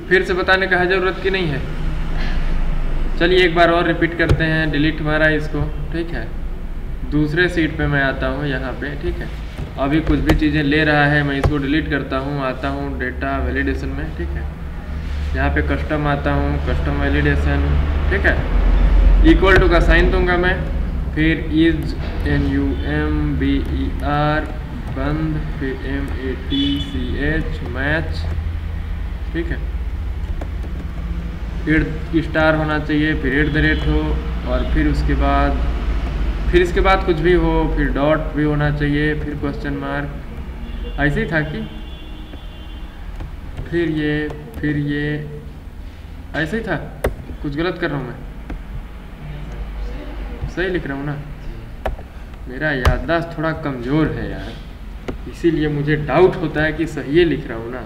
फिर से बताने का ज़रूरत की नहीं है। चलिए एक बार और रिपीट करते हैं, डिलीट मारा इसको, ठीक है। दूसरे सीट पे मैं आता हूँ यहाँ पे, ठीक है। अभी कुछ भी चीज़ें ले रहा है, मैं इसको डिलीट करता हूँ, आता हूँ डेटा वैलिडेशन में, ठीक है। यहाँ पे कस्टम आता हूँ, कस्टम वैलिडेशन, ठीक है। इक्वल टू का साइन दूंगा मैं, फिर इज NUMBER बंद, फिर MATCH मैच, ठीक है। स्टार होना चाहिए, फिर @ हो, और फिर उसके बाद इसके बाद कुछ भी हो, फिर डॉट भी होना चाहिए, फिर क्वेश्चन मार्क, ऐसे ही था कि फिर ये ऐसे ही था। कुछ गलत कर रहा हूँ मैं? सही लिख रहा हूँ ना? मेरा याददाश्त थोड़ा कमज़ोर है यार, इसीलिए मुझे डाउट होता है कि सही लिख रहा हूँ ना।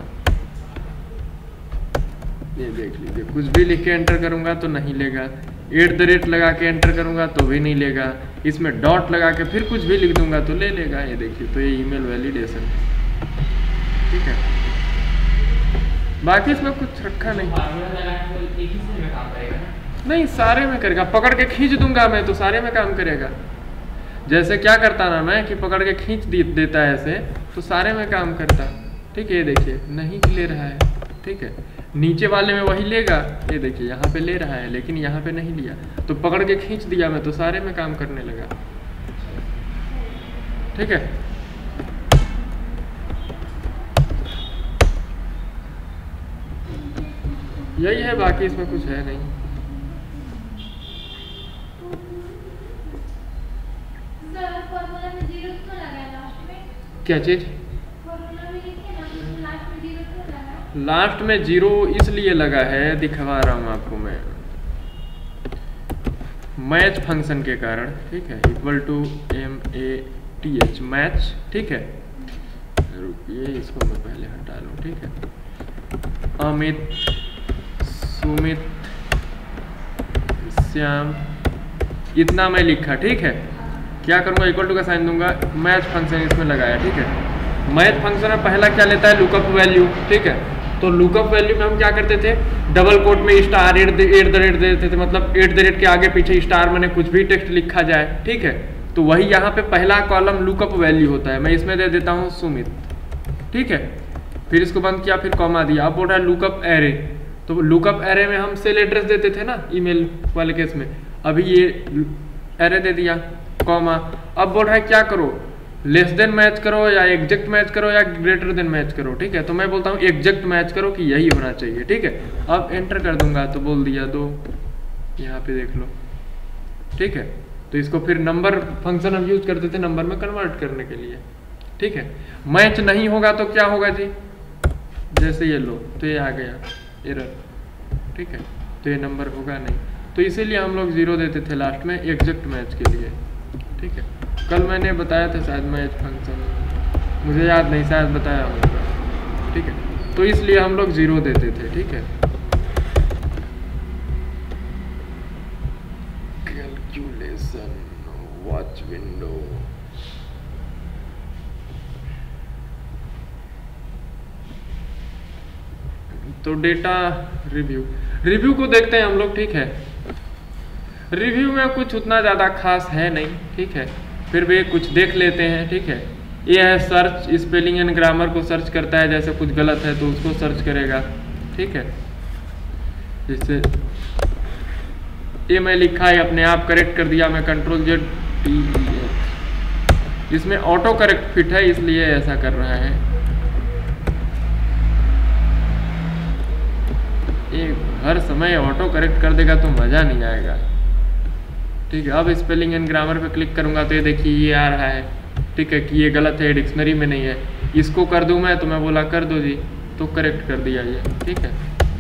ये देख लीजिए, कुछ भी लिख के एंटर करूँगा तो नहीं लेगा, @ लगा के एंटर करूँगा तो भी नहीं लेगा, इसमें डॉट लगा के फिर कुछ भी लिख दूंगा तो ले लेगा। ये देखिए, तो ये ईमेल वैलिडेशन, ठीक है। बाकी इसमें कुछ रखा नहीं, नहीं सारे में करेगा, पकड़ के खींच दूंगा मैं तो सारे में काम करेगा। जैसे क्या करता ना मैं कि पकड़ के खींच देता है ऐसे, तो सारे में काम करता, ठीक है। ये देखिए नहीं ले रहा है, ठीक है। नीचे वाले में वही लेगा, ये देखिए यहाँ पे ले रहा है लेकिन यहाँ पे नहीं लिया, तो पकड़ के खींच दिया मैं तो सारे में काम करने लगा, ठीक है। यही है, बाकी इसमें कुछ है नहीं। क्या चीज? लास्ट में 0 इसलिए लगा है, दिखवा रहा हूँ आपको मैं, मैच फंक्शन के कारण, ठीक है। इक्वल टू MATH मैच, ठीक है। रुकिए इसको मैं पहले हटा लूँ, ठीक है। अमित, सुमित, श्याम, इतना मैं लिखा, ठीक है। क्या करूँगा, इक्वल टू का साइन दूंगा, मैच फंक्शन इसमें लगाया, ठीक है। मैथ फंक्शन में पहला क्या लेता है, लुकअप वैल्यू, ठीक है। तो लुकअप वैल्यू में हम क्या करते थे, डबल कोट में स्टार @ देते थे, मतलब @ के आगे पीछे स्टार मैंने कुछ भी टेक्स्ट लिखा जाए, ठीक है। तो वही यहाँ पे पहला कॉलम लुकअप वैल्यू होता है, मैं इसमें दे देता हूँ सुमित, ठीक है। फिर इसको बंद किया, फिर कॉमा दिया, अब बोल रहा है लुकअप एरे। तो लुकअप एरे में हम सेल एड्रेस देते थे ना ईमेल वाले केस में, अभी ये एरे दे दिया, कॉमा। अब बोल रहा है क्या करो, लेस देन मैच करो या एग्जैक्ट मैच करो या ग्रेटर देन मैच करो, ठीक है। तो मैं बोलता हूँ एग्जैक्ट मैच करो कि यही होना चाहिए, ठीक है। अब एंटर कर दूंगा तो बोल दिया 2, यहाँ पे देख लो, ठीक है। तो इसको फिर नंबर फंक्शन हम यूज करते थे नंबर में कन्वर्ट करने के लिए, ठीक है। मैच नहीं होगा तो क्या होगा जी, जैसे ये लो तो ये आ गया एरर, ठीक है। तो ये नंबर होगा नहीं, तो इसीलिए हम लोग 0 देते थे लास्ट में एग्जैक्ट मैच के लिए, ठीक है। कल मैंने बताया था शायद मैच फंक्शन, मुझे याद नहीं, शायद बताया होगा, ठीक है। तो इसलिए हम लोग 0 देते थे, ठीक है। कैलकुलेशन, वॉच विंडो, तो डेटा रिव्यू को देखते हैं हम लोग, ठीक है। रिव्यू में कुछ उतना ज़्यादा खास है नहीं, ठीक है। फिर भी कुछ देख लेते हैं, ठीक है। ये है सर्च, स्पेलिंग एंड ग्रामर को सर्च करता है, जैसे कुछ गलत है तो उसको सर्च करेगा, ठीक है। जैसे ये मैं लिखा है अपने आप करेक्ट कर दिया, मैं Ctrl+Z इसमें ऑटो करेक्ट फिट है इसलिए ऐसा कर रहा है। ये हर समय ऑटो करेक्ट कर देगा तो मज़ा नहीं आएगा, ठीक है। अब स्पेलिंग एंड ग्रामर पे क्लिक करूंगा तो ये देखिए ये आ रहा है, ठीक है, कि ये गलत है, डिक्शनरी में नहीं है। इसको कर दूं मैं तो मैं बोला कर दो जी, तो करेक्ट कर दिया ये, ठीक है।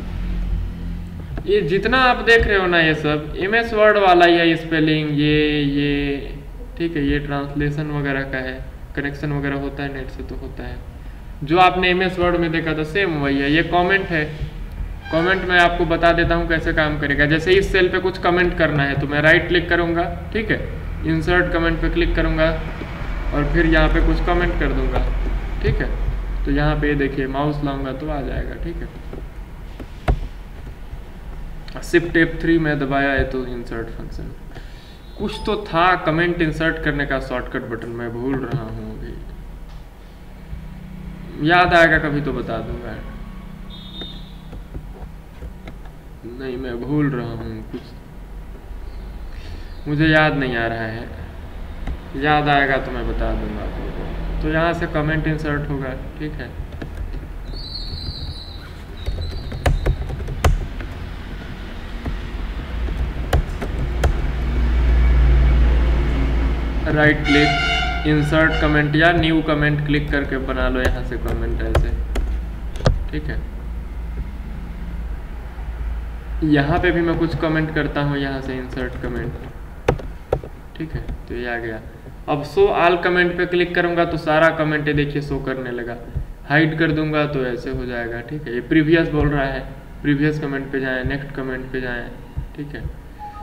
ये जितना आप देख रहे हो ना ये सब MS वर्ड वाला ही है, स्पेलिंग ये ठीक है। ये ट्रांसलेशन वगैरह का है, कनेक्शन वगैरह होता है नेट से तो होता है। जो आपने MS वर्ड में देखा था सेम वही है। ये कॉमेंट है, कमेंट मैं आपको बता देता हूँ कैसे काम करेगा। जैसे इस सेल पे कुछ कमेंट करना है तो मैं राइट क्लिक करूँगा, ठीक है, इंसर्ट कमेंट पे क्लिक करूँगा और फिर यहाँ पे कुछ कमेंट कर दूँगा, ठीक है। तो यहाँ पे देखिए माउस लाऊंगा तो आ जाएगा, ठीक है। शिफ्ट F3 में दबाया है तो इंसर्ट फंक्शन कुछ तो था, कमेंट इंसर्ट करने का शॉर्टकट बटन, मैं भूल रहा हूँ अभी, याद आएगा कभी तो बता दूंगा। नहीं मैं भूल रहा हूँ, कुछ मुझे याद नहीं आ रहा है, याद आएगा तो मैं बता दूंगा आपको। तो यहाँ से कमेंट इंसर्ट होगा, ठीक है। राइट क्लिक इंसर्ट कमेंट या न्यू कमेंट क्लिक करके बना लो यहाँ से कमेंट ऐसे, ठीक है। यहाँ पे भी मैं कुछ कमेंट करता हूँ, यहाँ से इंसर्ट कमेंट, ठीक है। तो ये आ गया। अब शो ऑल कमेंट पे क्लिक करूँगा तो सारा कमेंट देखिए शो करने लगा। हाइड कर दूंगा तो ऐसे हो जाएगा, ठीक है। ये प्रीवियस बोल रहा है, प्रीवियस कमेंट पे जाएं, नेक्स्ट कमेंट पे जाएं, ठीक है।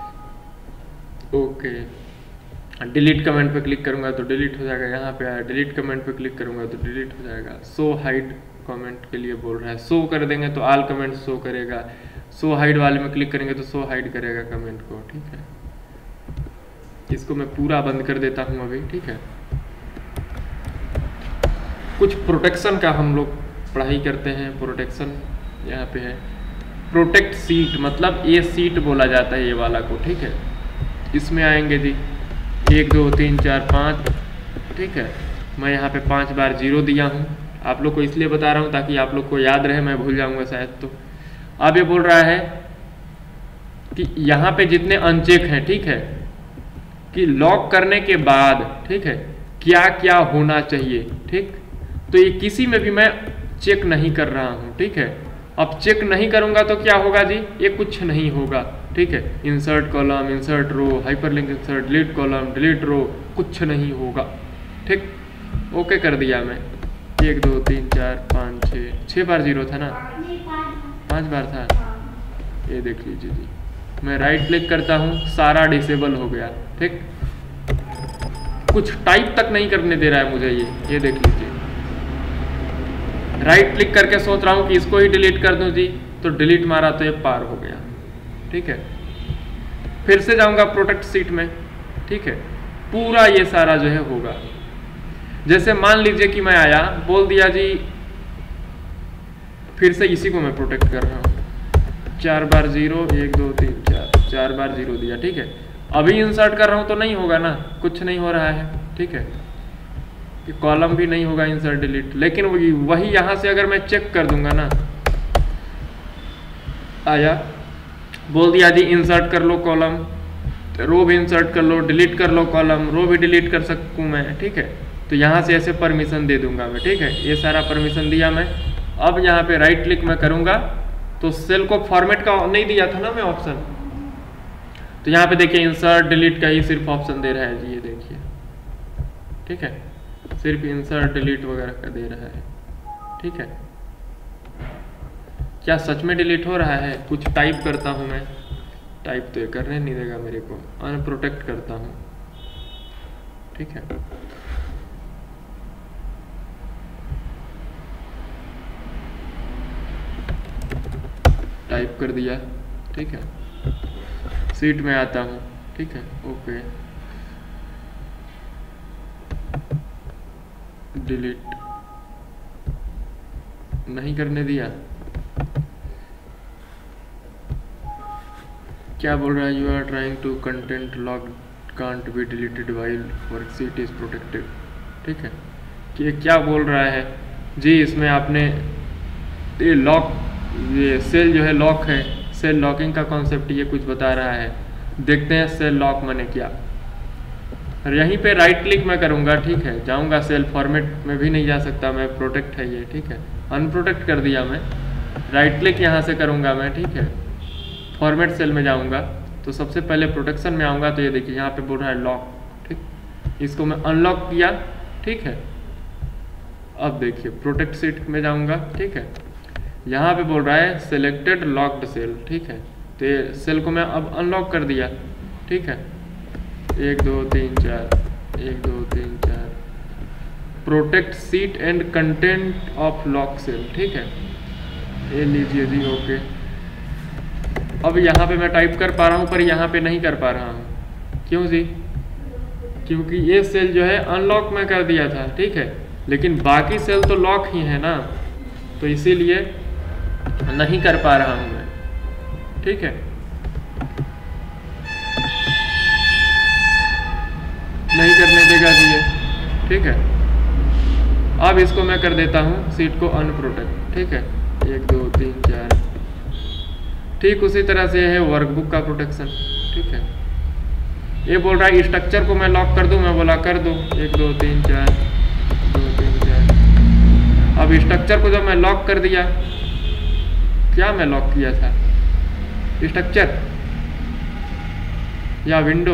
ओके, डिलीट कमेंट पे क्लिक करूंगा तो डिलीट हो जाएगा, यहाँ पे आया डिलीट कमेंट पे क्लिक करूंगा तो डिलीट हो जाएगा। शो हाइड कमेंट के लिए बोल रहा है, शो कर देंगे तो ऑल कमेंट शो करेगा, शो हाइड वाले में क्लिक करेंगे तो शो हाइड करेगा कमेंट को, ठीक है। इसको मैं पूरा बंद कर देता हूँ अभी, ठीक है। कुछ प्रोटेक्शन का हम लोग पढ़ाई करते हैं। प्रोटेक्शन यहाँ पे है, प्रोटेक्ट सीट, मतलब ये सीट बोला जाता है ये वाला को, ठीक है। इसमें आएंगे जी 1 2 3 4 5, ठीक है। मैं यहाँ पे 5 बार 0 दिया हूँ, आप लोग को इसलिए बता रहा हूँ ताकि आप लोग को याद रहे, मैं भूल जाऊँगा शायद। तो अब ये बोल रहा है कि यहाँ पे जितने अनचेक हैं, ठीक है, कि लॉक करने के बाद, ठीक है, क्या क्या होना चाहिए, ठीक। तो ये किसी में भी मैं चेक नहीं कर रहा हूँ, ठीक है। अब चेक नहीं करूँगा तो क्या होगा जी, ये कुछ नहीं होगा, ठीक है। Insert column, insert row, hyperlink insert, delete column, delete row, कुछ नहीं होगा, ठीक। ओके कर दिया मैं। 1 2 3 4 5 6 बार 0 था ना, 5 बार था, ये देख लीजिए जी। मैं राइट क्लिक करता हूँ, सारा डिसेबल हो गया, ठीक। कुछ टाइप तक नहीं करने दे रहा है मुझे ये देख लीजिए। राइट क्लिक करके सोच रहा हूँ कि इसको ही डिलीट कर दूं जी, तो डिलीट मारा तो ये पार हो गया, ठीक है। फिर से जाऊंगा प्रोटेक्ट सीट में, ठीक है। पूरा ये सारा जो है होगा। जैसे मान लीजिए कि मैं आया, बोल दिया जी, फिर से इसी को मैं प्रोटेक्ट कर रहा हूँ, 4 बार 0 1 2 3 4 बार 0 दिया, ठीक है। अभी इंसर्ट कर रहा हूँ तो नहीं होगा ना, कुछ नहीं हो रहा है, ठीक है। कॉलम भी नहीं होगा इंसर्ट डिलीट, लेकिन वही यहाँ से अगर मैं चेक कर दूंगा ना, आया, बोल दिया जी इंसर्ट कर लो कॉलम, रो भी इंसर्ट कर लो, डिलीट कर लो कॉलम, रो भी डिलीट कर सकूँ मैं, ठीक है। तो यहाँ से ऐसे परमिशन दे दूंगा मैं, ठीक है। ये सारा परमिशन दिया मैं। अब यहाँ पे राइट क्लिक मैं करूँगा तो सेल को फॉर्मेट का नहीं दिया था ना मैं ऑप्शन, तो यहाँ पे देखिए इंसर्ट डिलीट का ही सिर्फ ऑप्शन दे रहा है जी, ये देखिए, ठीक है। सिर्फ इंसर्ट डिलीट वगैरह का दे रहा है, ठीक है। क्या सच में डिलीट हो रहा है? कुछ टाइप करता हूँ मैं, टाइप तो ये करने नहीं देगा मेरे को, अनप्रोटेक्ट करता हूँ, ठीक है। टाइप कर दिया, ठीक है। सीट में आता हूँ, ठीक है। ओके, डिलीट नहीं करने दिया। क्या बोल रहा है? You are trying to content lock can't be deleted while worksheet is protected, ठीक है। कि ये क्या बोल रहा है जी, इसमें आपने ये लॉक, ये सेल जो है लॉक है, सेल लॉकिंग का कॉन्सेप्ट ये कुछ बता रहा है। देखते हैं सेल लॉक माने क्या। और यहीं पे राइट क्लिक मैं करूँगा, ठीक है। जाऊँगा सेल फॉर्मेट में भी नहीं जा सकता मैं, प्रोटेक्ट है ये, ठीक है। अनप्रोटेक्ट कर दिया मैं। राइट क्लिक यहाँ से करूँगा मैं, ठीक है। फॉर्मेट सेल में जाऊँगा तो सबसे पहले प्रोटेक्शन में आऊँगा, तो ये देखिए यहाँ पे बोल रहा है लॉक, ठीक। इसको मैं अनलॉक किया, ठीक है। अब देखिए प्रोटेक्ट सीट में जाऊँगा, ठीक है। यहाँ पे बोल रहा है सिलेक्टेड लॉक्ड सेल, ठीक है। तो ये सेल को मैं अब अनलॉक कर दिया, ठीक है। 1 2 3 4 1 2 3 4 protect sheet and content of lock cell, ठीक है। ये लीजिए जी, ओके। अब यहाँ पे मैं टाइप कर पा रहा हूँ पर यहाँ पे नहीं कर पा रहा हूँ, क्यों जी? क्योंकि ये सेल जो है अनलॉक मैं कर दिया था, ठीक है, लेकिन बाकी सेल तो लॉक ही है ना, तो इसीलिए नहीं कर पा रहा हूँ मैं, ठीक है। नहीं करने देगा जी ये, ठीक है। अब इसको मैं कर देता हूँ सीट को अनप्रोटेक्ट, ठीक है, 1 2 3 4। ठीक उसी तरह से है वर्कबुक का प्रोटेक्शन, ठीक है। ये बोल रहा है स्ट्रक्चर को मैं लॉक कर दूं, मैं बोला कर दो 1 2 3 4 2 3 4। अब स्ट्रक्चर को जब मैं लॉक कर दिया, क्या मैं लॉक किया था, स्ट्रक्चर या विंडो?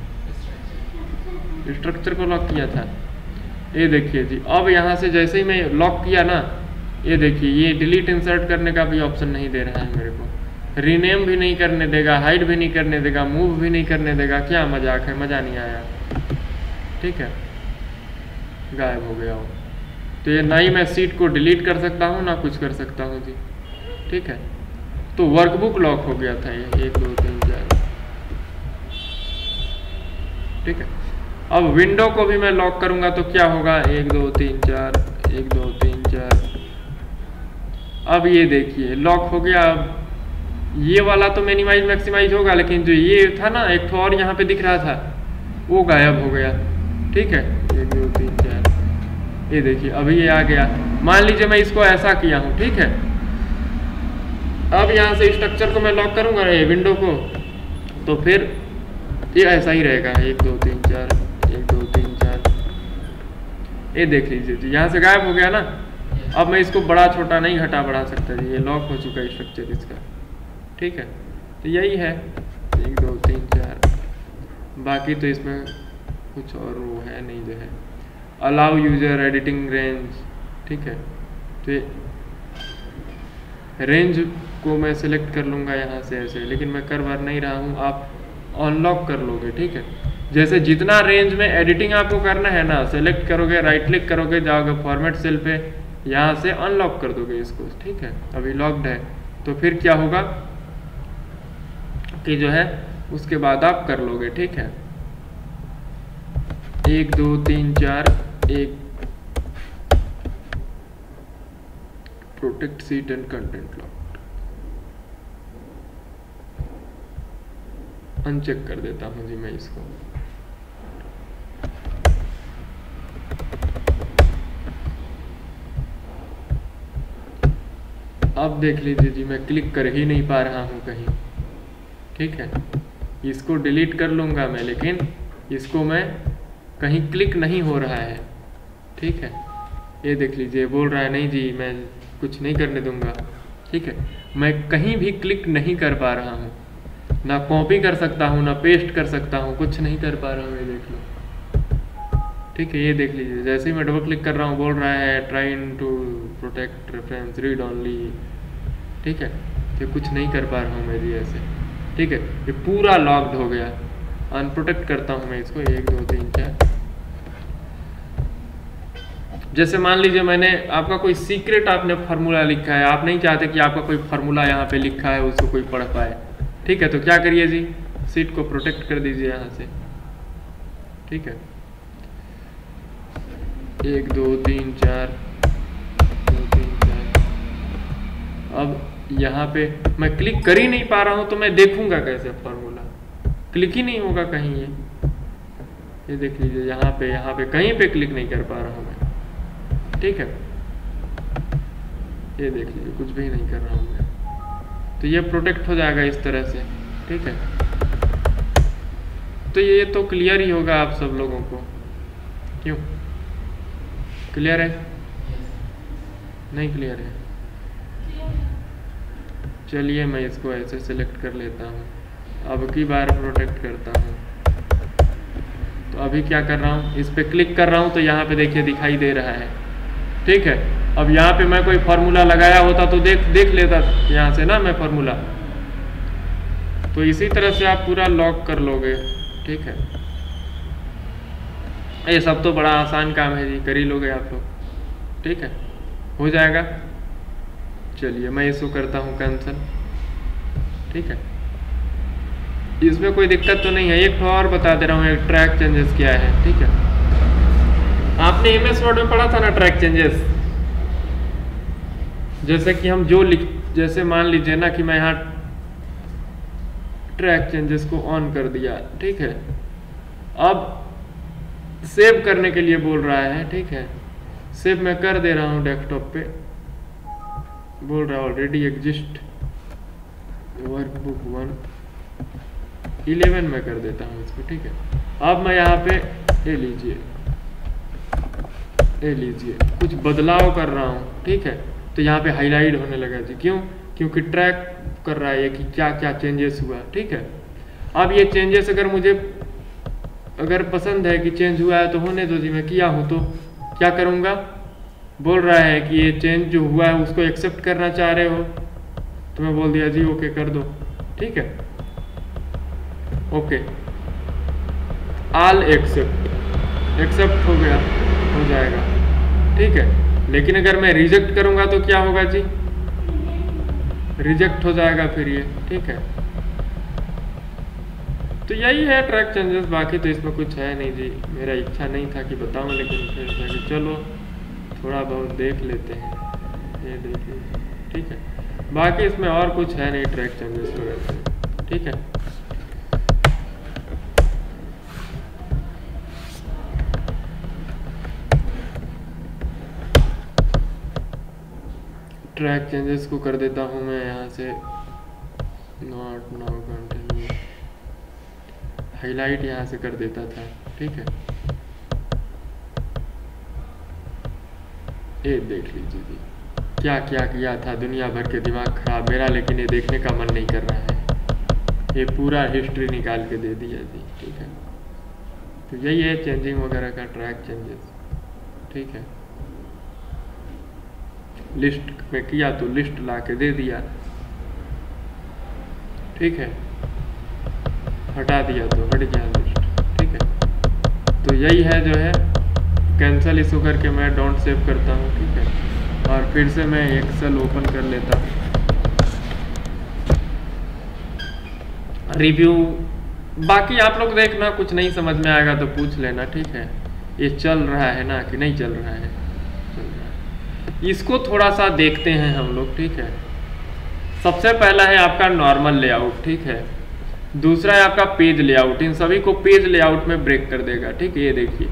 स्ट्रक्चर को लॉक किया था। ये देखिए जी, अब यहाँ से जैसे ही मैं लॉक किया ना, ये देखिए ये डिलीट इंसर्ट करने का भी ऑप्शन नहीं दे रहा है मेरे को, रीनेम भी नहीं करने देगा, हाइड भी नहीं करने देगा, मूव भी नहीं करने देगा। क्या मजाक है, मज़ा नहीं आया, ठीक है, गायब हो गया हो। तो ये ना ही मैं सीट को डिलीट कर सकता हूँ ना कुछ कर सकता हूँ जी, ठीक है। तो वर्कबुक लॉक हो गया था ये 1 2 3 4, ठीक है। अब विंडो को भी मैं लॉक करूंगा तो क्या होगा, 1 2 3 4 1 2 3 4। अब ये देखिए लॉक हो गया। अब ये वाला तो मिनिमाइज मैक्सिमाइज होगा, लेकिन जो ये था ना एक और यहाँ पे दिख रहा था वो गायब हो गया, ठीक है। 1 2 3 4, ये देखिए अभी ये आ गया। मान लीजिए मैं इसको ऐसा किया हूँ, ठीक है। अब यहाँ से स्ट्रक्चर को मैं लॉक करूंगा विंडो को, तो फिर ये ऐसा ही रहेगा 1 2 3 4 1 2 3 4। ये देख लीजिए यहाँ से गायब हो गया ना। अब मैं इसको बड़ा छोटा नहीं घटा बढ़ा सकता जी, ये लॉक हो चुका है स्ट्रक्चर इसका, ठीक है। तो यही है 1 2 3 4। बाकी तो इसमें कुछ और वो है नहीं, जो है अलाउ यूजर एडिटिंग रेंज, ठीक है। तो ये रेंज को मैं सिलेक्ट कर लूँगा यहाँ से ऐसे, लेकिन मैं कर बार नहीं रहा हूँ, आप अनलॉक कर लोगे, ठीक है। जैसे जितना रेंज में एडिटिंग आपको करना है ना, सेलेक्ट करोगे, राइट क्लिक करोगे, जाओगे फॉर्मेट सेल पे, यहाँ से अनलॉक कर दोगे इसको, ठीक है। अभी लॉक्ड है तो फिर क्या होगा कि जो है उसके बाद आप कर लोगे, ठीक है। 1 2 3 4 1 protect sheet and content lock uncheck कर देता हूं जी मैं इसको। अब देख लीजिए जी मैं क्लिक कर ही नहीं पा रहा हूं कहीं, ठीक है। इसको डिलीट कर लूंगा मैं, लेकिन इसको मैं कहीं क्लिक नहीं हो रहा है, ठीक है। ये देख लीजिए बोल रहा है नहीं जी मैं कुछ नहीं करने दूंगा, ठीक है। मैं कहीं भी क्लिक नहीं कर पा रहा हूँ, ना कॉपी कर सकता हूँ ना पेस्ट कर सकता हूँ, कुछ नहीं कर पा रहा हूँ। ये देख लो, ठीक है। ये देख लीजिए जैसे ही मैं डबल क्लिक कर रहा हूँ बोल रहा है trying to protect reference read only, ठीक है। तो कुछ नहीं कर पा रहा हूँ मैं जी ऐसे, ठीक है। ये पूरा लॉक्ड हो गया। अनप्रोटेक्ट करता हूँ मैं इसको 1 2 3 4। जैसे मान लीजिए मैंने आपका कोई सीक्रेट आपने फार्मूला लिखा है, आप नहीं चाहते कि आपका कोई फार्मूला यहाँ पे लिखा है उसको कोई पढ़ पाए, ठीक है। तो क्या करिए जी, सीट को प्रोटेक्ट कर दीजिए यहाँ से, ठीक है। 1 2 3 4 2 3 4। अब यहाँ पे मैं क्लिक कर ही नहीं पा रहा हूँ तो मैं देखूंगा कैसे फार्मूला, क्लिक ही नहीं होगा कहीं। ये देख लीजिए यहाँ पे कहीं पे क्लिक नहीं कर पा रहा हूँ मैं, ठीक है। ये देख लीजिए कुछ भी नहीं कर रहा हूँ मैं, तो ये प्रोटेक्ट हो जाएगा इस तरह से, ठीक है। तो ये तो क्लियर ही होगा आप सब लोगों को, क्यों क्लियर है? नहीं क्लियर है? चलिए मैं इसको ऐसे सिलेक्ट कर लेता हूँ, अब की बार प्रोटेक्ट करता हूँ। तो अभी क्या कर रहा हूँ, इस पे क्लिक कर रहा हूँ तो यहाँ पे देखिए दिखाई दे रहा है, ठीक है। अब यहाँ पे मैं कोई फार्मूला लगाया होता तो देख लेता यहाँ से ना मैं फार्मूला। तो इसी तरह से आप पूरा लॉक कर लोगे, ठीक है। ये सब तो बड़ा आसान काम है जी, कर ही लोगे आप लोग, ठीक है, हो जाएगा। चलिए मैं इसको करता हूँ कैंसिल। ठीक है, इसमें कोई दिक्कत तो नहीं है। एक और बता दे रहा हूँ, एक ट्रैक चेंजेस क्या है। ठीक है, आपने MS वर्ड में पढ़ा था ना ट्रैक चेंजेस। जैसे कि हम जो जैसे मान लीजिए ना कि मैं यहाँ ट्रैक चेंजेस को ऑन कर दिया, ठीक है, अब सेव करने के लिए बोल रहा है। ठीक है, सेव मैं कर दे रहा हूँ डेस्कटॉप पे, बोल रहा है ऑलरेडी एग्जिस्ट वर्कबुक 1.11 में कर देता हूँ इसको। ठीक है, अब मैं यहाँ पे ये लीजिए कुछ बदलाव कर रहा हूँ। ठीक है, तो यहाँ पे हाईलाइट होने लगा जी। क्यों? क्योंकि ट्रैक कर रहा है कि क्या क्या चेंजेस हुआ। ठीक है, अब ये चेंजेस अगर पसंद है कि चेंज हुआ है तो होने दो जी। मैं किया हूँ तो क्या करूँगा, बोल रहा है कि ये चेंज जो हुआ है उसको एक्सेप्ट करना चाह रहे हो, तो मैं बोल दिया जी ओके कर दो। ठीक है, ओके, ऑल एक्सेप्ट हो गया, हो जाएगा। ठीक है, लेकिन अगर मैं रिजेक्ट करूंगा तो क्या होगा जी, रिजेक्ट हो जाएगा फिर ये। ठीक है, तो यही है ट्रैक चेंजेस, बाकी तो इसमें कुछ है नहीं जी। मेरा इच्छा नहीं था कि बताऊं, लेकिन फिर चलो थोड़ा बहुत देख लेते हैं, ये देखिए। ठीक है, बाकी इसमें और कुछ है नहीं ट्रैक चेंजेस वगैरह। ठीक है, ट्रैक चेंजेस को कर देता हूँ मैं यहाँ से नॉट नाउ कंटिन्यू, हाईलाइट यहाँ से कर देता था। ठीक है, ये देख लीजिए जी क्या क्या किया था, दुनिया भर के दिमाग खराब मेरा, लेकिन ये देखने का मन नहीं कर रहा है। ये पूरा हिस्ट्री निकाल के दे दिया जी। ठीक है, तो यही है चेंजिंग वगैरह का ट्रैक चेंजेस। ठीक है, लिस्ट में किया तो लिस्ट ला के दे दिया। ठीक है, हटा दिया तो हट गया लिस्ट। ठीक है, तो यही है जो है। कैंसिल इसको करके मैं डोंट सेव करता हूँ। ठीक है, और फिर से मैं एक्सेल ओपन कर लेता हूँ। रिव्यू बाकी आप लोग देखना, कुछ नहीं समझ में आएगा तो पूछ लेना। ठीक है, ये चल रहा है ना कि नहीं चल रहा है, चल रहा है। इसको थोड़ा सा देखते हैं हम लोग। ठीक है, सबसे पहला है आपका नॉर्मल लेआउट। ठीक है, दूसरा है आपका पेज लेआउट। इन सभी को पेज लेआउट में ब्रेक कर देगा। ठीक है, ये देखिए,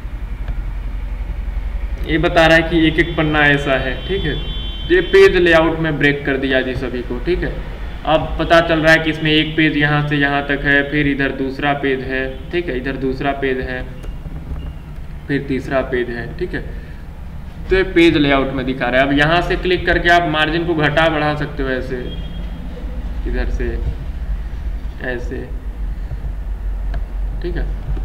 ये बता रहा है कि एक एक पन्ना ऐसा है। ठीक है, ये पेज लेआउट में ब्रेक कर दिया जी सभी को। ठीक है, अब पता चल रहा है कि इसमें एक पेज यहाँ से यहाँ तक है, फिर इधर दूसरा पेज है। ठीक है, इधर दूसरा पेज है, फिर तीसरा पेज है। ठीक है, तो ये पेज लेआउट में दिखा रहा है। अब यहाँ से क्लिक करके आप मार्जिन को घटा बढ़ा सकते हो, ऐसे इधर से ऐसे। ठीक है,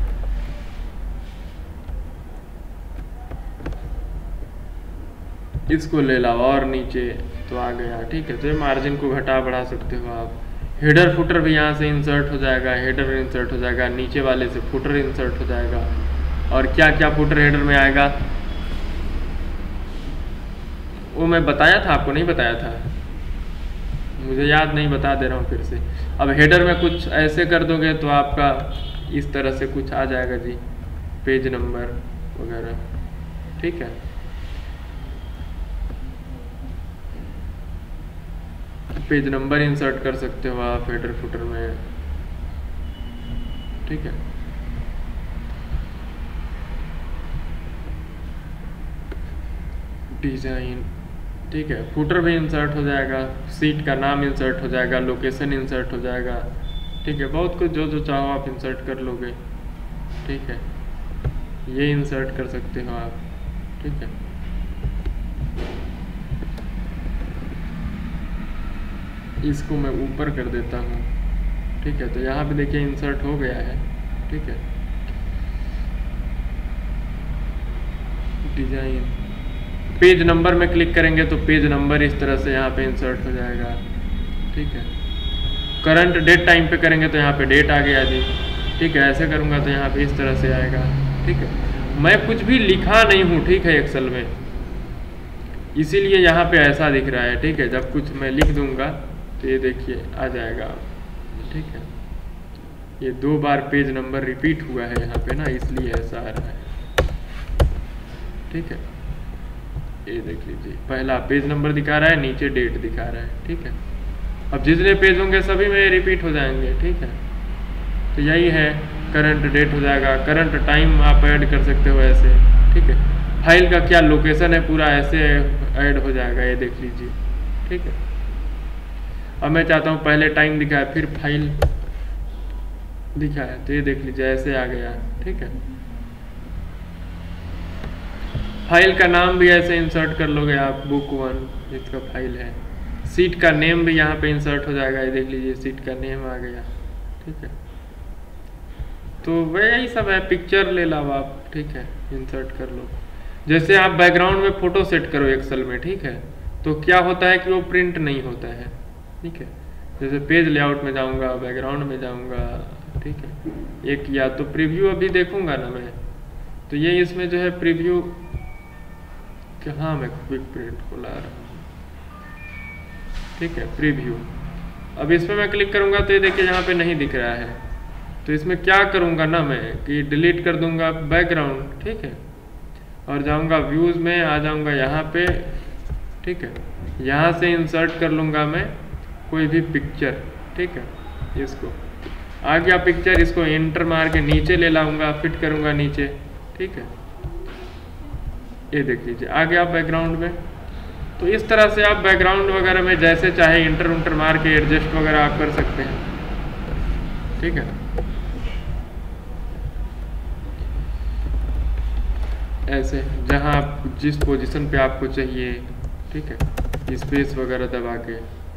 इसको ले लाओ और नीचे तो आ गया। ठीक है, तो ये मार्जिन को घटा बढ़ा सकते हो आप। हेडर फुटर भी यहाँ से इंसर्ट हो जाएगा, हेडर इंसर्ट हो जाएगा, नीचे वाले से फुटर इंसर्ट हो जाएगा। और क्या क्या फुटर हेडर में आएगा वो मैं बताया था आपको, नहीं बताया था, मुझे याद नहीं, बता दे रहा हूँ फिर से। अब हेडर में कुछ ऐसे कर दोगे तो आपका इस तरह से कुछ आ जाएगा जी, पेज नंबर वगैरह। ठीक है, पेज नंबर इंसर्ट कर सकते हो आप हेडर फुटर में। ठीक है, डिजाइन। ठीक है, फुटर भी इंसर्ट हो जाएगा, सीट का नाम इंसर्ट हो जाएगा, लोकेशन इंसर्ट हो जाएगा। ठीक है, बहुत कुछ जो जो चाहो आप इंसर्ट कर लोगे। ठीक है, ये इंसर्ट कर सकते हो आप। ठीक है, इसको मैं ऊपर कर देता हूँ। ठीक है, तो यहाँ पे देखिए इंसर्ट हो गया है। ठीक है, डिजाइन, पेज नंबर में क्लिक करेंगे तो पेज नंबर इस तरह से यहाँ पे इंसर्ट हो जाएगा। ठीक है, करंट डेट टाइम पे करेंगे तो यहाँ पे डेट आ गया जी। ठीक है, ऐसे करूँगा तो यहाँ पे इस तरह से आएगा। ठीक है, मैं कुछ भी लिखा नहीं हूँ। ठीक है, एक्सेल में, इसीलिए यहाँ पे ऐसा दिख रहा है। ठीक है, जब कुछ मैं लिख दूंगा तो ये देखिए आ जाएगा, ठीक है। ये 2 बार पेज नंबर रिपीट हुआ है यहाँ पे ना, इसलिए ऐसा आ रहा है, ठीक है। ये देख लीजिए, पहला पेज नंबर दिखा रहा है, नीचे डेट दिखा रहा है, ठीक है। अब जितने पेज होंगे सभी में रिपीट हो जाएंगे, ठीक है। तो यही है, करंट डेट हो जाएगा, करंट टाइम आप ऐड कर सकते हो ऐसे, ठीक है। फाइल का क्या लोकेशन है पूरा ऐसे ऐड हो जाएगा, ये देख लीजिए, ठीक है। अब मैं चाहता हूँ पहले टाइम दिखाए फिर फाइल दिखाए, तो ये देख लीजिए ऐसे आ गया, ठीक है। फाइल का नाम भी ऐसे इंसर्ट कर लोगे आप, बुक 1 इसका फाइल है। सीट का नेम भी यहाँ पे इंसर्ट हो जाएगा, ये देख लीजिए सीट का नेम आ गया, ठीक है। तो वह यही सब है, पिक्चर ले लो आप, ठीक है, इंसर्ट कर लो। जैसे आप बैकग्राउंड में फोटो सेट करो एक्सेल में, ठीक है, तो क्या होता है कि वो प्रिंट नहीं होता है, ठीक है। जैसे पेज लेआउट में जाऊंगा, बैकग्राउंड में जाऊंगा, ठीक है। एक या तो प्रीव्यू अभी देखूंगा ना मैं, तो ये इसमें जो है प्रीव्यू, हाँ मैं क्विक प्रिंट को ला रहा हूँ, ठीक है, प्रीव्यू। अब इसमें मैं क्लिक करूंगा तो ये देखिए यहाँ पे नहीं दिख रहा है, तो इसमें क्या करूंगा ना मैं कि डिलीट कर दूंगा बैकग्राउंड, ठीक है, और जाऊंगा व्यूज में, आ जाऊंगा यहाँ पे, ठीक है। यहाँ से इंसर्ट कर लूंगा मैं कोई भी पिक्चर, ठीक है। इसको आ गया पिक्चर, इसको एंटर मार के नीचे ले लाऊंगा, फिट करूंगा नीचे, ठीक है। ये देख लीजिए आ गया बैकग्राउंड में। तो इस तरह से आप बैकग्राउंड वगैरह में जैसे चाहे इंटर उंटर मार के एडजस्ट वगैरह आप कर सकते हैं, ठीक है। ऐसे जहां आप जिस पोजीशन पे आपको चाहिए, ठीक है, स्पेस वगैरह दबा के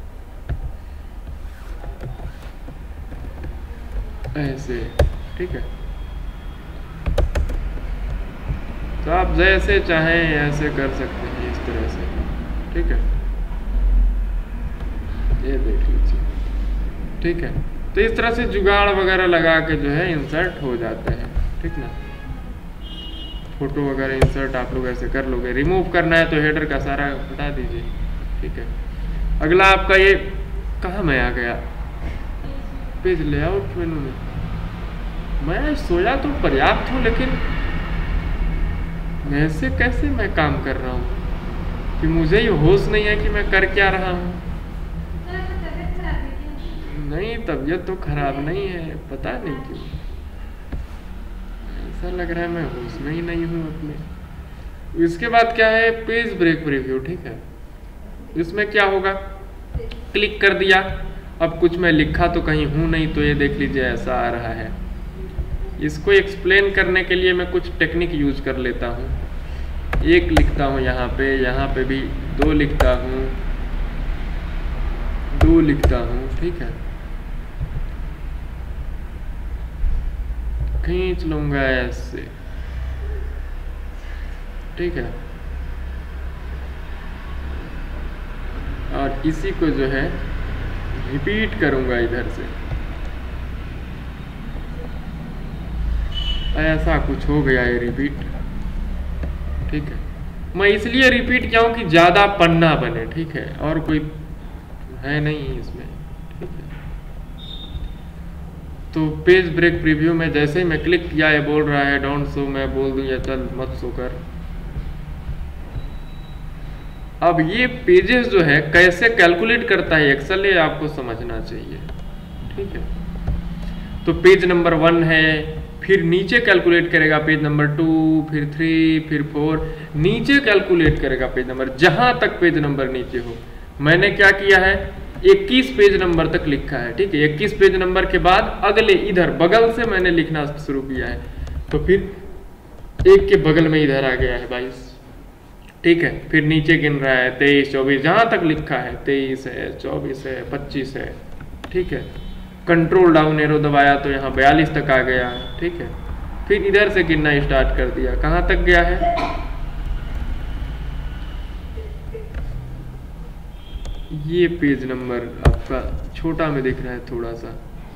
ऐसे, ठीक है। तो आप जैसे चाहें ऐसे कर सकते हैं, इस तरह से, ठीक है। ये देख लीजिए, ठीक है। तो इस तरह से जुगाड़ वगैरह लगा के जो है इंसर्ट हो जाते हैं, ठीक ना। फोटो वगैरह इंसर्ट आप लोग ऐसे कर लोगे। रिमूव करना है तो हेडर का सारा हटा दीजिए, ठीक है। अगला आपका ये कहाँ में आ गया, पेज लेआउट मेनू में। मैं सोया तो पर्याप्त हूँ, लेकिन ऐसे कैसे मैं काम कर रहा हूँ कि मुझे ये होश नहीं है कि मैं कर क्या रहा हूँ। नहीं, तबीयत तो खराब नहीं है, पता नहीं क्यों ऐसा लग रहा है, मैं होश में ही नहीं हूँ अपने। इसके बाद क्या है, पेज ब्रेक प्रीव्यू, ठीक है। इसमें क्या होगा, क्लिक कर दिया, अब कुछ मैं लिखा तो कहीं हूँ नहीं, तो ये देख लीजिए ऐसा आ रहा है। इसको एक्सप्लेन करने के लिए मैं कुछ टेक्निक यूज कर लेता हूँ। एक लिखता हूँ यहाँ पे भी 2 लिखता हूँ, 2 लिखता हूँ, ठीक है। खींच लूंगा ऐसे, ठीक है। और इसी को जो है रिपीट करूंगा इधर से, ऐसा कुछ हो गया ये रिपीट, ठीक है। मैं इसलिए रिपीट किया हूँ कि ज़्यादा पन्ना बने, ठीक है, और कोई है नहीं इसमें, ठीक है। तो पेज ब्रेक प्रीव्यू में जैसे ही मैं क्लिक किया, ये बोल रहा है डोंट शो, मैं बोल दूँ या चल मत शो कर। अब ये पेजेस जो है कैसे कैलकुलेट करता है एक्सेल, ये आपको समझना चाहिए, ठीक है। तो पेज नंबर 1 है, फिर नीचे कैलकुलेट करेगा पेज नंबर 2, फिर 3, फिर 4, नीचे कैलकुलेट करेगा पेज नंबर, जहां तक पेज नंबर नीचे हो। मैंने क्या किया है, 21 पेज नंबर तक लिखा है, ठीक है। 21 पेज नंबर के बाद अगले इधर बगल से मैंने लिखना शुरू किया है, तो फिर एक के बगल में इधर आ गया है 22, ठीक है। फिर नीचे गिन रहा है 23, 24, जहां तक लिखा है 23 है, 24 है, 25 है, ठीक है। कंट्रोल डाउन एरो दबाया तो यहाँ 42 तक आ गया, ठीक है। फिर इधर से गिनना स्टार्ट कर दिया, कहाँ तक गया है, ये पेज नंबर आपका छोटा में दिख रहा है थोड़ा सा,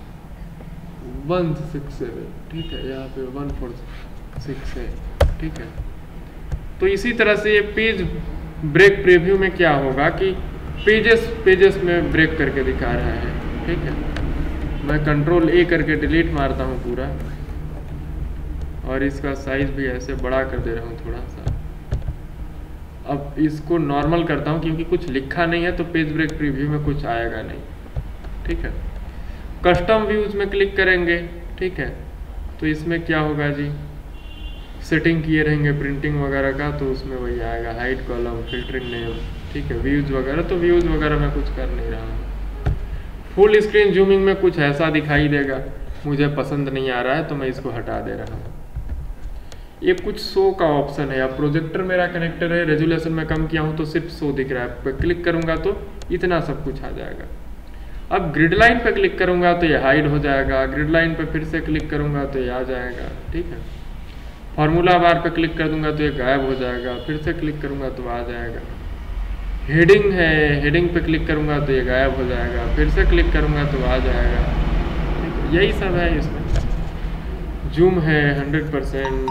167, ठीक है। यहाँ पे 146 है, ठीक है। तो इसी तरह से ये पेज ब्रेक प्रीव्यू में क्या होगा कि पेजेस में ब्रेक करके दिखा रहा है, ठीक है। मैं कंट्रोल ए करके डिलीट मारता हूँ पूरा, और इसका साइज भी ऐसे बड़ा कर दे रहा हूँ थोड़ा सा। अब इसको नॉर्मल करता हूँ क्योंकि कुछ लिखा नहीं है तो पेज ब्रेक प्रीव्यू में कुछ आएगा नहीं, ठीक है। कस्टम व्यूज में क्लिक करेंगे, ठीक है। तो इसमें क्या होगा जी, सेटिंग किए रहेंगे प्रिंटिंग वगैरह का, तो उसमें वही आएगा हाइड कॉलम, फिल्टरिंग नेम, ठीक है। व्यूज वगैरह, तो व्यूज वगैरह मैं कुछ कर नहीं रहा हूँ। फुल स्क्रीन जूमिंग में कुछ ऐसा दिखाई देगा, मुझे पसंद नहीं आ रहा है तो मैं इसको हटा दे रहा हूँ। ये कुछ शो का ऑप्शन है। अब प्रोजेक्टर मेरा कनेक्टर है, रेजुलेशन में कम किया हूँ तो सिर्फ शो दिख रहा है। क्लिक करूँगा तो इतना सब कुछ आ जाएगा। अब ग्रिड लाइन पे क्लिक करूँगा तो ये हाइड हो जाएगा, ग्रिड लाइन पे फिर से क्लिक करूँगा तो ये आ जाएगा, ठीक है। फार्मूला बार पे क्लिक कर दूंगा तो ये गायब हो जाएगा, फिर से क्लिक करूँगा तो आ जाएगा। हेडिंग है, हेडिंग पे क्लिक करूँगा तो ये गायब हो जाएगा, फिर से क्लिक करूँगा तो आ जाएगा, ठीक है। यही सब है इसमें। जूम है 100%,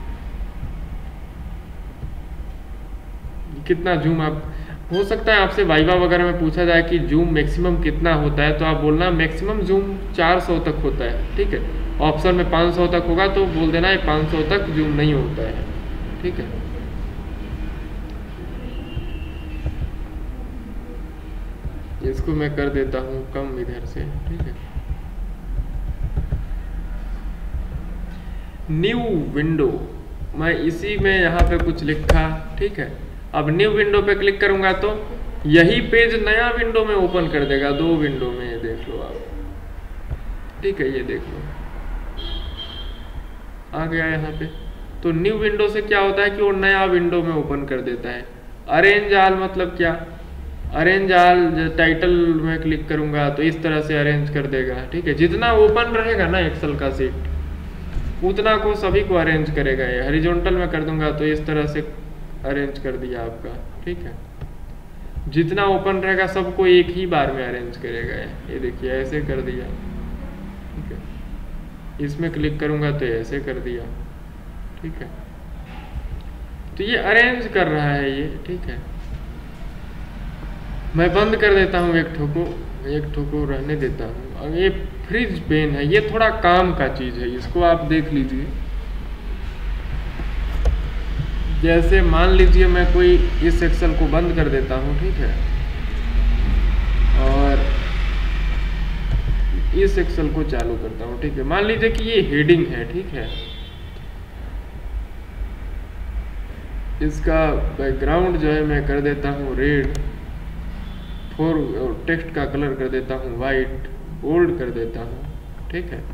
कितना जूम आप, हो सकता है आपसे वाइवा वगैरह में पूछा जाए कि जूम मैक्सिमम कितना होता है, तो आप बोलना मैक्सिमम जूम 400 तक होता है, ठीक है। ऑप्शन में 500 तक होगा तो बोल देना है 500 तक जूम नहीं होता है, ठीक है। इसको मैं कर देता हूँ कम इधर से, ठीक है। न्यू विंडो, मैं इसी में यहाँ पे कुछ लिखा, ठीक है। अब न्यू विंडो पे क्लिक करूंगा तो यही पेज नया विंडो में ओपन कर देगा, 2 विंडो में, ये देख लो आप, ठीक है। ये देख लो आ गया यहाँ पे। तो न्यू विंडो से क्या होता है कि वो नया विंडो में ओपन कर देता है। अरेंज आल मतलब क्या, अरेंज आल टाइटल में क्लिक करूंगा तो इस तरह से अरेंज कर देगा, ठीक है। जितना ओपन रहेगा ना एक्सेल का सीट उतना को सभी को अरेंज करेगा। ये हॉरिजॉन्टल में कर दूंगा तो इस तरह से अरेंज कर दिया आपका, ठीक है। जितना ओपन रहेगा सबको एक ही बार में अरेंज करेगा। ये देखिए ऐसे कर दिया, ठीक है। इसमें क्लिक करूंगा तो ऐसे कर दिया, ठीक है। तो ये अरेंज कर रहा है ये, ठीक है। मैं बंद कर देता हूँ एक ठोको रहने देता हूँ। ये फ्रिज पेन है, ये थोड़ा काम का चीज़ है, इसको आप देख लीजिए। जैसे मान लीजिए मैं कोई इस एक्सेल को बंद कर देता हूँ, ठीक है, और इस एक्सेल को चालू करता हूँ, ठीक है। मान लीजिए कि ये हेडिंग है, ठीक है। इसका बैकग्राउंड जो है मैं कर देता हूँ रेड, टेक्स्ट का कलर कर देता हूँ वाइट, बोल्ड कर देता हूँ, ठीक है।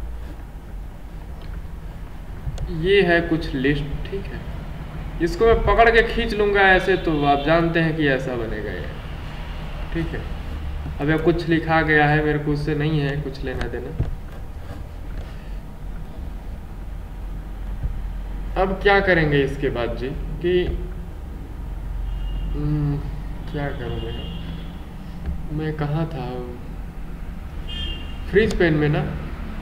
ये है कुछ लिस्ट, ठीक है। इसको मैं पकड़ के खींच लूंगा ऐसे तो आप जानते हैं कि ऐसा बनेगा ये, ठीक है। अब यह कुछ लिखा गया है, मेरे को उससे नहीं है कुछ लेना देना। अब क्या करेंगे इसके बाद जी कि क्या करूँगा मैं, कहाँ था, फ्रीज पेन में ना,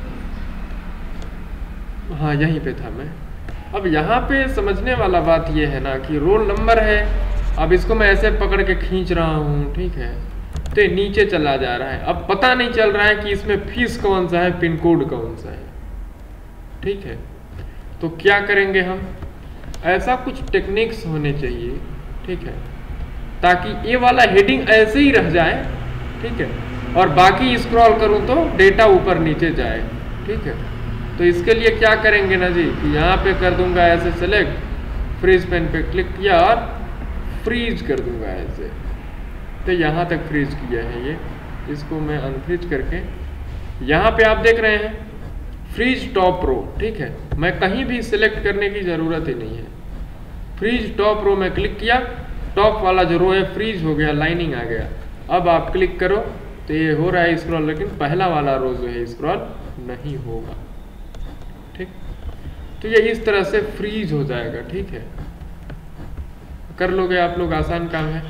हाँ यहीं पे था मैं। अब यहाँ पे समझने वाला बात ये है ना कि रोल नंबर है। अब इसको मैं ऐसे पकड़ के खींच रहा हूँ, ठीक है, तो ये नीचे चला जा रहा है। अब पता नहीं चल रहा है कि इसमें फीस कौन सा है, पिन कोड कौन सा है, ठीक है। तो क्या करेंगे हम, ऐसा कुछ टेक्निक्स होने चाहिए, ठीक है, ताकि ये वाला हेडिंग ऐसे ही रह जाए, ठीक है, और बाकी स्क्रॉल करूँ तो डेटा ऊपर नीचे जाए, ठीक है। तो इसके लिए क्या करेंगे ना जी कि यहाँ पे कर दूंगा ऐसे सेलेक्ट, फ्रीज पेन पे क्लिक किया और फ्रीज कर दूंगा ऐसे, तो यहाँ तक फ्रीज किया है ये। इसको मैं अनफ्रीज करके यहाँ पे आप देख रहे हैं फ्रीज टॉप रो, ठीक है। मैं कहीं भी सिलेक्ट करने की ज़रूरत ही नहीं है। फ्रीज टॉप रो में क्लिक किया, टॉप वाला जो रो है फ्रीज हो गया, लाइनिंग आ गया। अब आप क्लिक करो तो ये हो रहा है स्क्रॉल, लेकिन पहला वाला रो जो है स्क्रॉल नहीं होगा, ठीक। तो ये इस तरह से फ्रीज हो जाएगा, ठीक है। कर लोगे आप लोग, आसान काम है।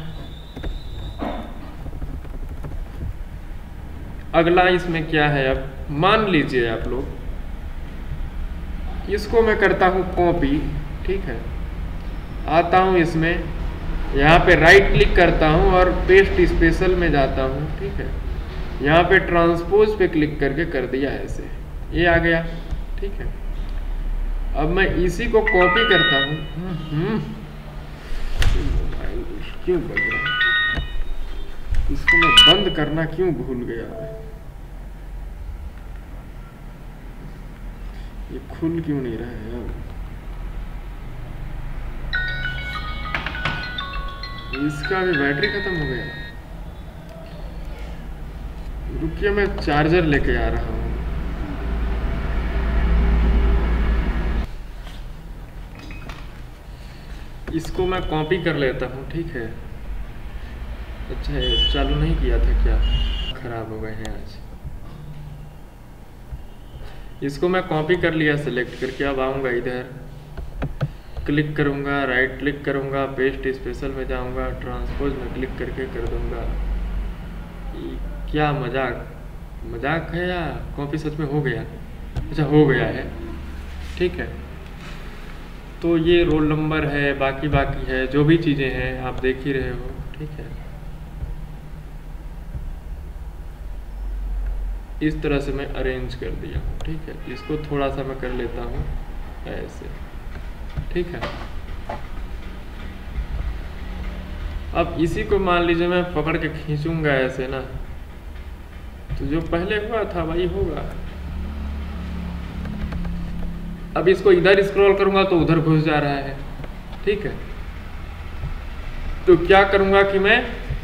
अगला इसमें क्या है, अब मान लीजिए आप लोग इसको मैं करता हूं कॉपी, ठीक है। आता हूं इसमें यहाँ पे राइट क्लिक करता हूँ और पेस्ट स्पेशल में जाता हूँ, ठीक है। यहाँ पे ट्रांसपोज पे क्लिक करके कर दिया ऐसे, ये आ गया, ठीक है। अब मैं इसी को कॉपी करता हूँ। मोबाइल क्यों बज रहा है, इसको मैं बंद करना क्यों भूल गया, ये खुल क्यों नहीं रहा है यार, इसका भी बैटरी खत्म हो गया। रुकिए मैं चार्जर लेके आ रहा हूँ। इसको मैं कॉपी कर लेता हूँ, ठीक है। अच्छा चालू नहीं किया था क्या, खराब हो गए हैं आज। इसको मैं कॉपी कर लिया सेलेक्ट करके। अब आऊँगा इधर, क्लिक करूँगा, राइट क्लिक करूँगा, पेस्ट स्पेशल में जाऊँगा, ट्रांसपोज में क्लिक करके कर दूँगा। क्या मजाक है या कॉपी सच में हो गया? अच्छा हो गया है, ठीक है। तो ये रोल नंबर है, बाकी है, जो भी चीज़ें हैं आप देख ही रहे हो, ठीक है। इस तरह से मैं अरेंज कर दिया हूँ, ठीक है। इसको थोड़ा सा मैं कर लेता हूँ ऐसे, ठीक है। अब इसी को मान लीजिए मैं पकड़ के खींचूंगा ऐसे ना, तो जो पहले हुआ था वही होगा। अब इसको इधर स्क्रॉल करूंगा तो उधर घुस जा रहा है, ठीक है। तो क्या करूंगा कि मैं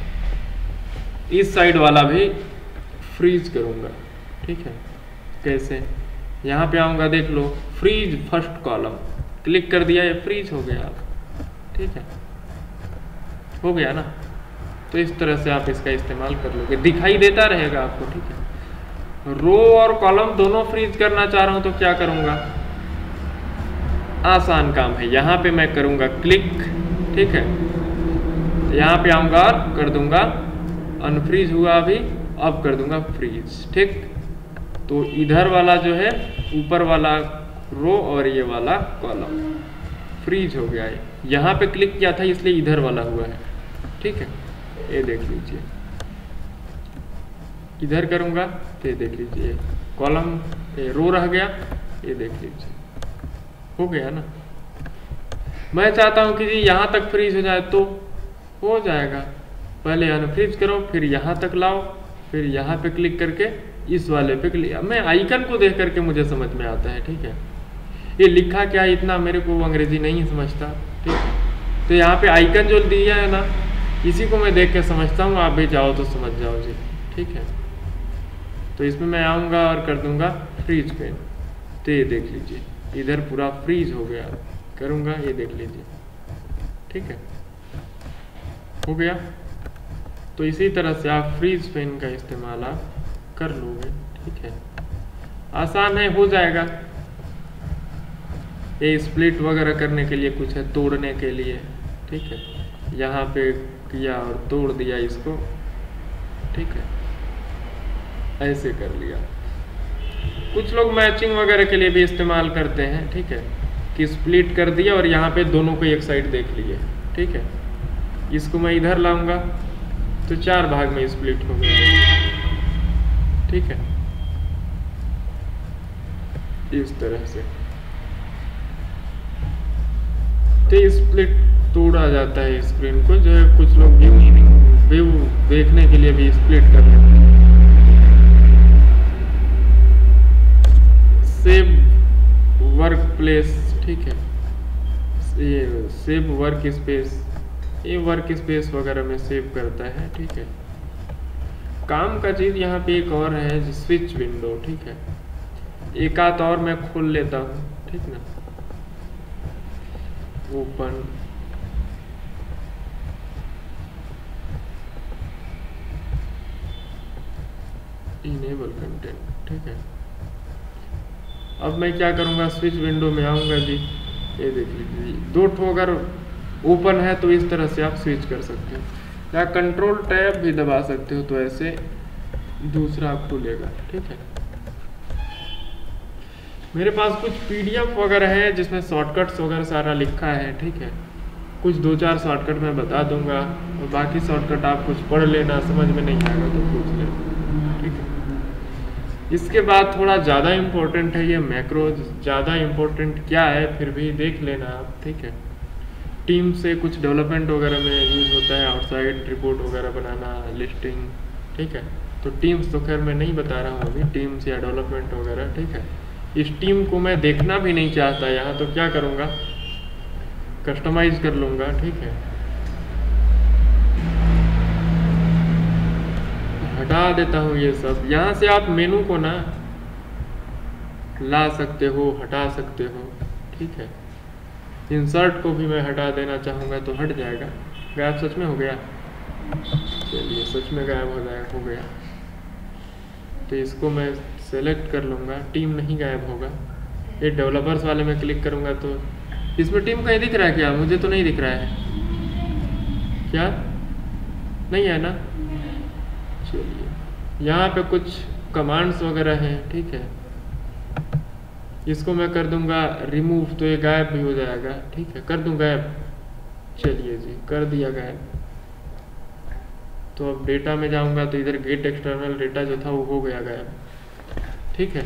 इस साइड वाला भी फ्रीज करूंगा, ठीक है। कैसे? यहाँ पे आऊंगा, देख लो, फ्रीज फर्स्ट कॉलम, क्लिक कर दिया, ये फ्रीज हो गया, ठीक है, हो गया ना। तो इस तरह से आप इसका इस्तेमाल कर लोगे, दिखाई देता रहेगा आपको, ठीक है। रो और कॉलम दोनों फ्रीज करना चाह रहा हूं तो क्या करूंगा, आसान काम है। यहाँ पे मैं करूंगा क्लिक, ठीक है। यहाँ पे आऊंगा और कर दूंगा, अनफ्रीज हुआ अभी, अब कर दूंगा फ्रीज, ठीक। तो इधर वाला जो है, ऊपर वाला रो और ये वाला कॉलम फ्रीज हो गया है। यहाँ पे क्लिक किया था इसलिए इधर वाला हुआ है, ठीक है। ये देख लीजिए, इधर करूंगा तो ये देख लीजिए कॉलम, रो रह गया, ये देख लीजिए हो गया ना। मैं चाहता हूं कि जी यहाँ तक फ्रीज हो जाए तो हो जाएगा, पहले अनफ्रीज करो, फिर यहाँ तक लाओ, फिर यहाँ पे क्लिक करके इस वाले पे क्लिक। मैं आइकन को देख करके मुझे समझ में आता है, ठीक है। ये लिखा क्या, इतना मेरे को अंग्रेजी नहीं समझता, ठीक है। तो यहाँ पे आइकन जो दिया है ना, इसी को मैं देख के समझता हूँ, आप भी जाओ तो समझ जाओ जी, ठीक है। तो इसमें मैं आऊँगा और कर दूंगा फ्रीज पे, तो ये देख लीजिए इधर पूरा फ्रीज हो गया, करूँगा, ये देख लीजिए, ठीक है, हो गया। तो इसी तरह से आप फ्रीज पेन का इस्तेमाल आप कर लोगे, ठीक है। आसान है, हो जाएगा। ये स्प्लिट वगैरह करने के लिए कुछ है, तोड़ने के लिए, ठीक है। यहाँ पे किया और तोड़ दिया इसको, ठीक है, ऐसे कर लिया। कुछ लोग मैचिंग वगैरह के लिए भी इस्तेमाल करते हैं, ठीक है, कि स्प्लिट कर दिया और यहाँ पे दोनों को एक साइड देख लिए, ठीक है। इसको मैं इधर लाऊंगा तो 4 भाग में स्प्लिट हो गया, ठीक है, इस तरह से। तो स्प्लिट तोड़ा जाता है स्क्रीन को, जो है कुछ लोग व्यू देखने के लिए भी स्प्लिट कर लेते हैं। सेव वर्क प्लेस, ठीक है, ये सेव वर्क स्पेस, ये वर्क स्पेस वगैरह में सेव करता है, ठीक है। काम का चीज़ यहाँ पे एक और है, स्विच विंडो, ठीक है। एक आध और मैं खोल लेता हूँ, ठीक ना, ओपन, इनेबल कंटेंट, ठीक है। अब मैं क्या करूँगा, स्विच विंडो में आऊँगा जी, ये देख लीजिए 2 ठो अगर ओपन है तो इस तरह से आप स्विच कर सकते हो, या कंट्रोल टैब भी दबा सकते हो तो ऐसे दूसरा खुलेगा, ठीक है। मेरे पास कुछ PDF वगैरह है जिसमें शॉर्टकट्स वगैरह सारा लिखा है, ठीक है। कुछ 2-4 शॉर्टकट मैं बता दूंगा और बाकी शॉर्टकट आप कुछ पढ़ लेना, समझ में नहीं आएगा तो पूछ लेना, ठीक है। इसके बाद थोड़ा ज़्यादा इम्पोर्टेंट है ये मैक्रोज। ज़्यादा इम्पोर्टेंट क्या है फिर भी देख लेना आप, ठीक है। टीम से कुछ डेवलपमेंट वगैरह में यूज़ होता है, आउटसाइड रिपोर्ट वगैरह बनाना, लिस्टिंग, ठीक है। तो टीम्स तो खैर मैं नहीं बता रहा हूँ अभी, टीम्स या डेवलपमेंट वगैरह, ठीक है। इस टीम को मैं देखना भी नहीं चाहता यहाँ, तो क्या करूँगा, कस्टमाइज कर लूँगा, ठीक है। हटा देता हूँ ये सब। यहाँ से आप मेनू को ना ला सकते हो, हटा सकते हो, ठीक है। इंसर्ट को भी मैं हटा देना चाहूँगा तो हट जाएगा। गायब सच में हो गया, चलिए सच में गायब हो गया। तो इसको मैं सेलेक्ट कर लूँगा, टीम नहीं गायब होगा। ये डेवलपर्स वाले में क्लिक करूँगा तो इसमें टीम कहीं दिख रहा है क्या? मुझे तो नहीं दिख रहा है, क्या नहीं है ना। चलिए यहाँ पे कुछ कमांड्स वगैरह हैं, ठीक है। इसको मैं कर दूंगा रिमूव, तो ये गायब भी हो जाएगा, ठीक है। कर दूं गायब, चलिए जी कर दिया गायब। तो अब डेटा में जाऊंगा तो इधर गेट एक्सटर्नल डेटा जो था वो हो गया गायब, ठीक है।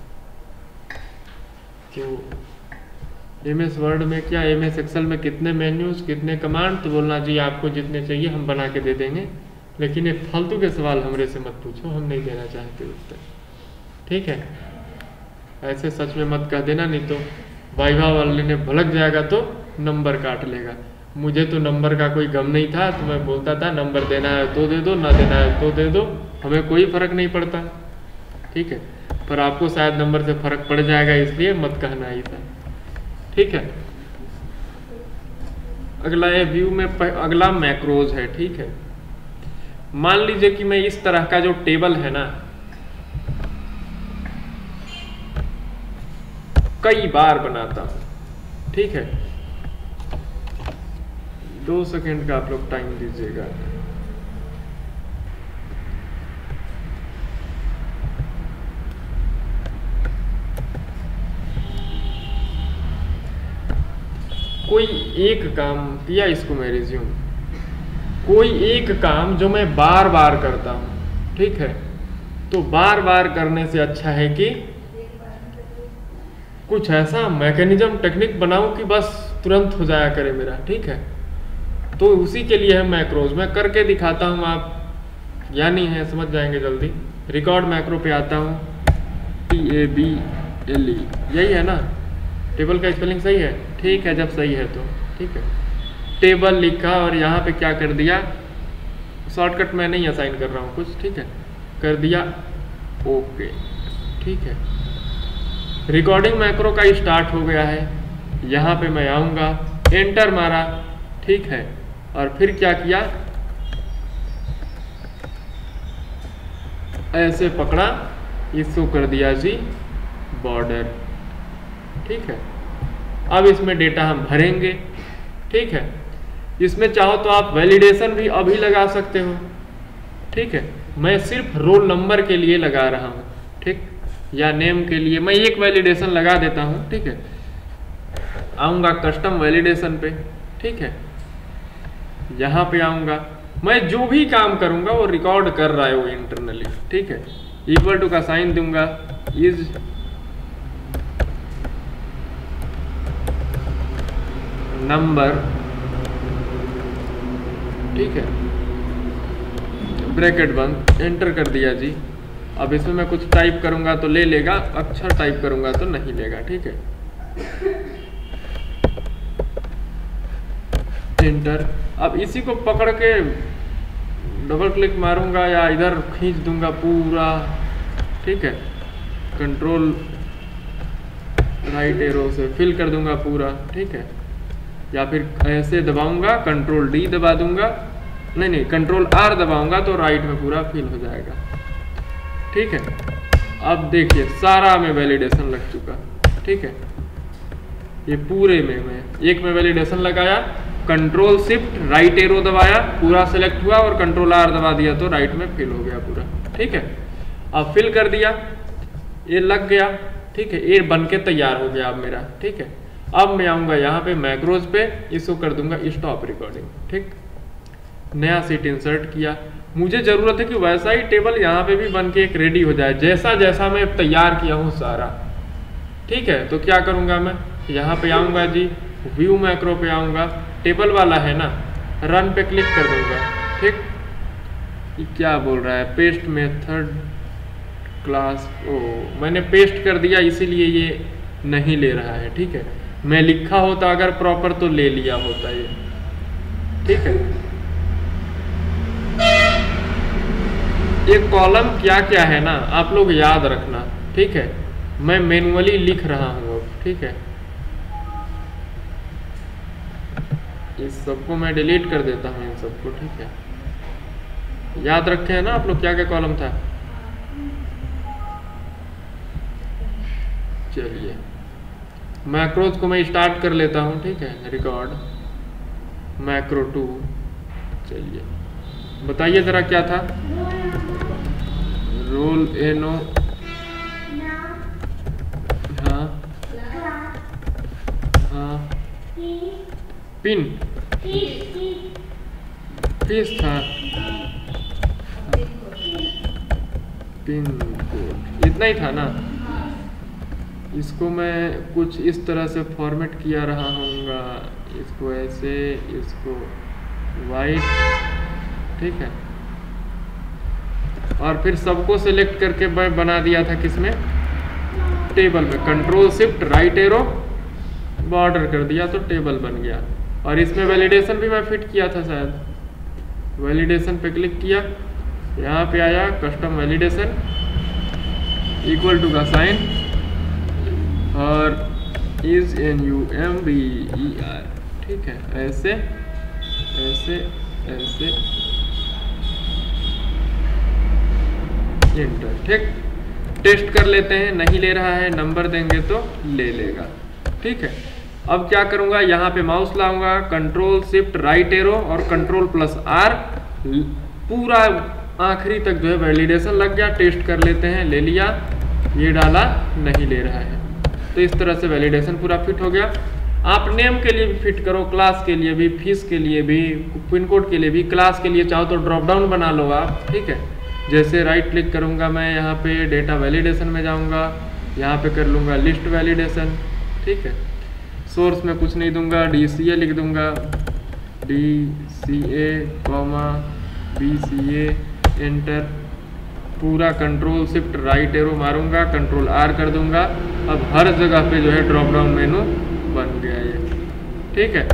तो MS वर्ड में क्या, MS एक्सेल में कितने मेन्यूज, कितने कमांड, तो बोलना जी आपको जितने चाहिए हम बना के दे देंगे, लेकिन ये फालतू के सवाल हमरे से मत पूछो, हम नहीं देना चाहते उत्तर, ठीक है। ऐसे सच में मत कह देना, नहीं तो वाइवा वाले ने भड़क जाएगा तो नंबर काट लेगा। मुझे तो नंबर का कोई गम नहीं था, तो मैं बोलता था नंबर देना है तो दे दो, ना देना है तो दे दो, हमें कोई फर्क नहीं पड़ता, ठीक है। पर आपको शायद नंबर से फर्क पड़ जाएगा, इसलिए मत कहना ही था, ठीक है। अगला ये व्यू में अगला मैक्रोज है, ठीक है। मान लीजिए कि मैं इस तरह का जो टेबल है ना कई बार बनाता हूं, ठीक है। 2 सेकंड का आप लोग टाइम दीजिएगा। कोई एक काम किया, इसको मैं रिज्यूम, कोई एक काम जो मैं बार बार करता हूं, ठीक है। तो बार बार करने से अच्छा है कि कुछ ऐसा मैकेनिज्म टेक्निक बनाऊं कि बस तुरंत हो जाया करे मेरा, ठीक है। तो उसी के लिए है मैक्रोज। मैं करके दिखाता हूं, आप यानी है समझ जाएंगे जल्दी। रिकॉर्ड मैक्रो पे आता हूं, TABLE, यही है ना, टेबल का स्पेलिंग सही है, ठीक है। जब सही है तो ठीक है। टेबल लिखा और यहाँ पे क्या कर दिया, शॉर्टकट मैं नहीं असाइन कर रहा हूँ कुछ, ठीक है, कर दिया ओके, ठीक है। रिकॉर्डिंग मैक्रो का स्टार्ट हो गया है। यहाँ पे मैं आऊँगा, एंटर मारा, ठीक है। और फिर क्या किया, ऐसे पकड़ा, इसको कर दिया जी बॉर्डर, ठीक है। अब इसमें डेटा हम भरेंगे, ठीक है। इसमें चाहो तो आप वैलिडेशन भी अभी लगा सकते हो, ठीक है। मैं सिर्फ रोल नंबर के लिए लगा रहा हूँ, ठीक, या नेम के लिए मैं एक वैलिडेशन लगा देता हूँ, ठीक है। आऊँगा कस्टम वैलिडेशन पे, ठीक है। यहाँ पे आऊँगा, मैं जो भी काम करूँगा वो रिकॉर्ड कर रहा है वो इंटरनली, ठीक है। इक्वल टू का साइन दूंगा, इज नंबर, ठीक है, ब्रैकेट बंद, एंटर कर दिया जी। अब इसमें मैं कुछ टाइप करूंगा तो ले लेगा, अक्षर टाइप करूंगा तो नहीं लेगा, ठीक है। एंटर। अब इसी को पकड़ के डबल क्लिक मारूंगा या इधर खींच दूंगा पूरा, ठीक है। कंट्रोल राइट एरो से फिल कर दूंगा पूरा, ठीक है। या फिर ऐसे दबाऊंगा, कंट्रोल D दबा दूंगा, नहीं कंट्रोल R दबाऊंगा तो राइट में पूरा फिल हो जाएगा, ठीक है। अब देखिए सारा में वैलिडेशन लग चुका, ठीक है। ये पूरे में मैं एक में वैलिडेशन लगाया, कंट्रोल शिफ्ट राइट एरो दबाया, पूरा सेलेक्ट हुआ और कंट्रोल R दबा दिया तो राइट में फिल हो गया पूरा, ठीक है। अब फिल कर दिया, ये लग गया, ठीक है। ये बन के तैयार हो गया अब मेरा, ठीक है। अब मैं आऊँगा यहाँ पे मैक्रोज पे, इसको कर दूंगा स्टॉप रिकॉर्डिंग। ठीक, नया सीट इंसर्ट किया। मुझे ज़रूरत है कि वैसा ही टेबल यहाँ पे भी बन के एक रेडी हो जाए, जैसा जैसा मैं तैयार किया हूँ सारा। ठीक है, तो क्या करूँगा मैं, यहाँ पे आऊँगा जी, व्यू मैक्रो पे आऊँगा, टेबल वाला है ना, रन पे क्लिक कर दूँगा। ठीक, ये क्या बोल रहा है, पेस्ट मेथड क्लास, ओ मैंने पेस्ट कर दिया इसीलिए ये नहीं ले रहा है। ठीक है, मैं लिखा होता अगर प्रॉपर तो ले लिया होता ये। ठीक है, एक कॉलम क्या क्या है ना आप लोग याद रखना। ठीक है, मैं मैनुअली लिख रहा हूँ अब। ठीक है, इस सबको मैं डिलीट कर देता हूँ, इन सबको। ठीक है, याद रखे हैं ना आप लोग क्या क्या कॉलम था। चलिए, मैक्रोज को मैं स्टार्ट कर लेता हूँ। ठीक है, रिकॉर्ड मैक्रो 2। चलिए बताइए जरा क्या था, रोल एनो, हाँ हाँ, पिन फीस था, पिन कोड, इतना ही था ना। इसको मैं कुछ इस तरह से फॉर्मेट किया रहा हूँगा, इसको ऐसे, इसको वाइट। ठीक है, और फिर सबको सिलेक्ट करके मैं बना दिया था किसमें, टेबल में। Control shift right arrow border कर दिया तो टेबल बन गया। और इसमें वैलिडेशन भी मैं फिट किया था शायद, वैलिडेशन पे क्लिक किया, यहाँ पे आया कस्टम वैलिडेशन, इक्वल टू का साइन और IsNumber। ठीक है, ऐसे ऐसे ऐसे एंटर। ठीक, टेस्ट कर लेते हैं, नहीं ले रहा है, नंबर देंगे तो ले लेगा। ठीक है, अब क्या करूंगा, यहाँ पे माउस लाऊंगा, कंट्रोल शिफ्ट राइट एरो और कंट्रोल प्लस R, पूरा आखिरी तक जो है वैलिडेशन लग गया। टेस्ट कर लेते हैं, ले लिया, ये डाला, नहीं ले रहा है। तो इस तरह से वैलिडेशन पूरा फिट हो गया। आप नेम के लिए भी फिट करो, क्लास के लिए भी, फीस के लिए भी, पिन कोड के लिए भी। क्लास के लिए चाहो तो ड्रॉप डाउन बना लो आप। ठीक है, जैसे राइट क्लिक करूंगा मैं, यहाँ पे डेटा वैलिडेशन में जाऊंगा, यहाँ पे कर लूँगा लिस्ट वैलिडेशन। ठीक है, सोर्स में कुछ नहीं दूंगा, DCA लिख दूंगा, DCA, BCA, एंटर। पूरा कंट्रोल शिफ्ट राइट एरो मारूंगा, कंट्रोल R कर दूंगा। अब हर जगह पे जो है ड्रॉप डाउन मेनू बन गया ये। ठीक है,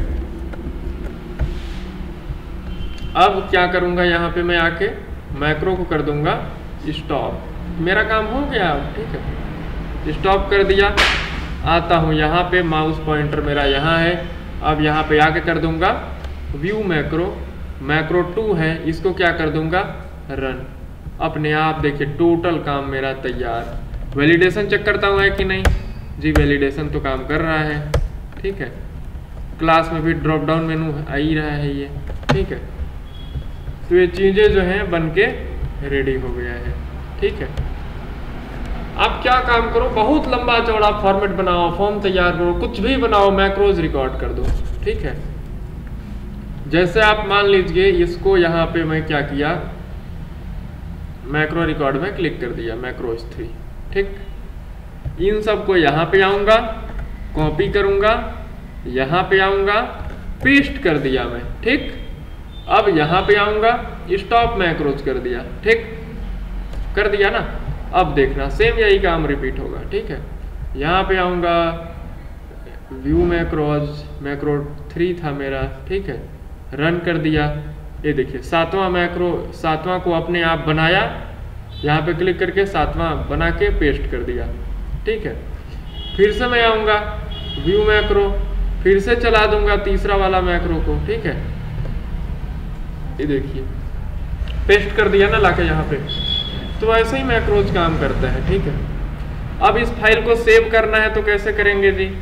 अब क्या करूंगा, यहाँ पे मैं आके मैक्रो को कर दूंगा स्टॉप, मेरा काम हो गया। ठीक है, स्टॉप कर दिया। आता हूँ यहाँ पे, माउस पॉइंटर मेरा यहाँ है। अब यहाँ पे आके कर दूंगा व्यू मैक्रो, मैक्रो 2 है, इसको क्या कर दूंगा, रन। अपने आप देखिए टोटल काम मेरा तैयार। वैलिडेशन चेक करता हूँ है कि नहीं, जी वैलिडेशन तो काम कर रहा है। ठीक है, क्लास में भी ड्रॉप डाउन मेनू आ ही रहा है ये। ठीक है, तो ये चीज़ें जो हैं बन के रेडी हो गया है। ठीक है, आप क्या काम करो, बहुत लंबा चौड़ा फॉर्मेट बनाओ, फॉर्म तैयार करो, कुछ भी बनाओ, मैक्रोज रिकॉर्ड कर दो। ठीक है, जैसे आप मान लीजिए इसको यहाँ पे मैं क्या किया, मैक्रो रिकॉर्ड में क्लिक कर दिया, मैक्रोज 3। ठीक, इन सब को यहाँ पे आऊँगा, कॉपी करूँगा, यहाँ पे आऊँगा, पेस्ट कर दिया मैं। ठीक, अब यहाँ पे आऊँगा, स्टॉप मैक्रोज कर दिया। ठीक, कर दिया ना। अब देखना सेम यही काम रिपीट होगा। ठीक है, यहाँ पे आऊँगा, व्यू मैक्रोज, मैक्रो 3 था मेरा। ठीक है, रन कर दिया। ये देखिए 7वां मैक्रो, 7वां को अपने आप बनाया, यहाँ पे क्लिक करके 7वां बना के पेस्ट कर दिया। ठीक है, फिर से मैं आऊँगा व्यू मैक्रो, फिर से चला दूंगा तीसरा वाला मैक्रो को। ठीक है, ये देखिए पेस्ट कर दिया ना लाके यहाँ पे। तो ऐसे ही मैक्रोज काम करता है। ठीक है, अब इस फाइल को सेव करना है तो कैसे करेंगे जी,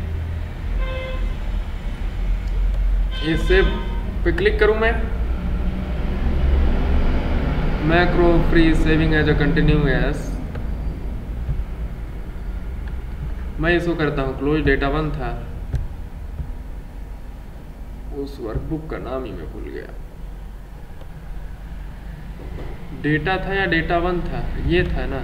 ये सेव पे क्लिक करूं मैं, macro free saving as a continuous, मैं इसको करता हूं क्लोज, डेटा 1 था, उस वर्कबुक का नाम ही मैं भूल गया, डेटा था या डेटा वन था, ये था ना।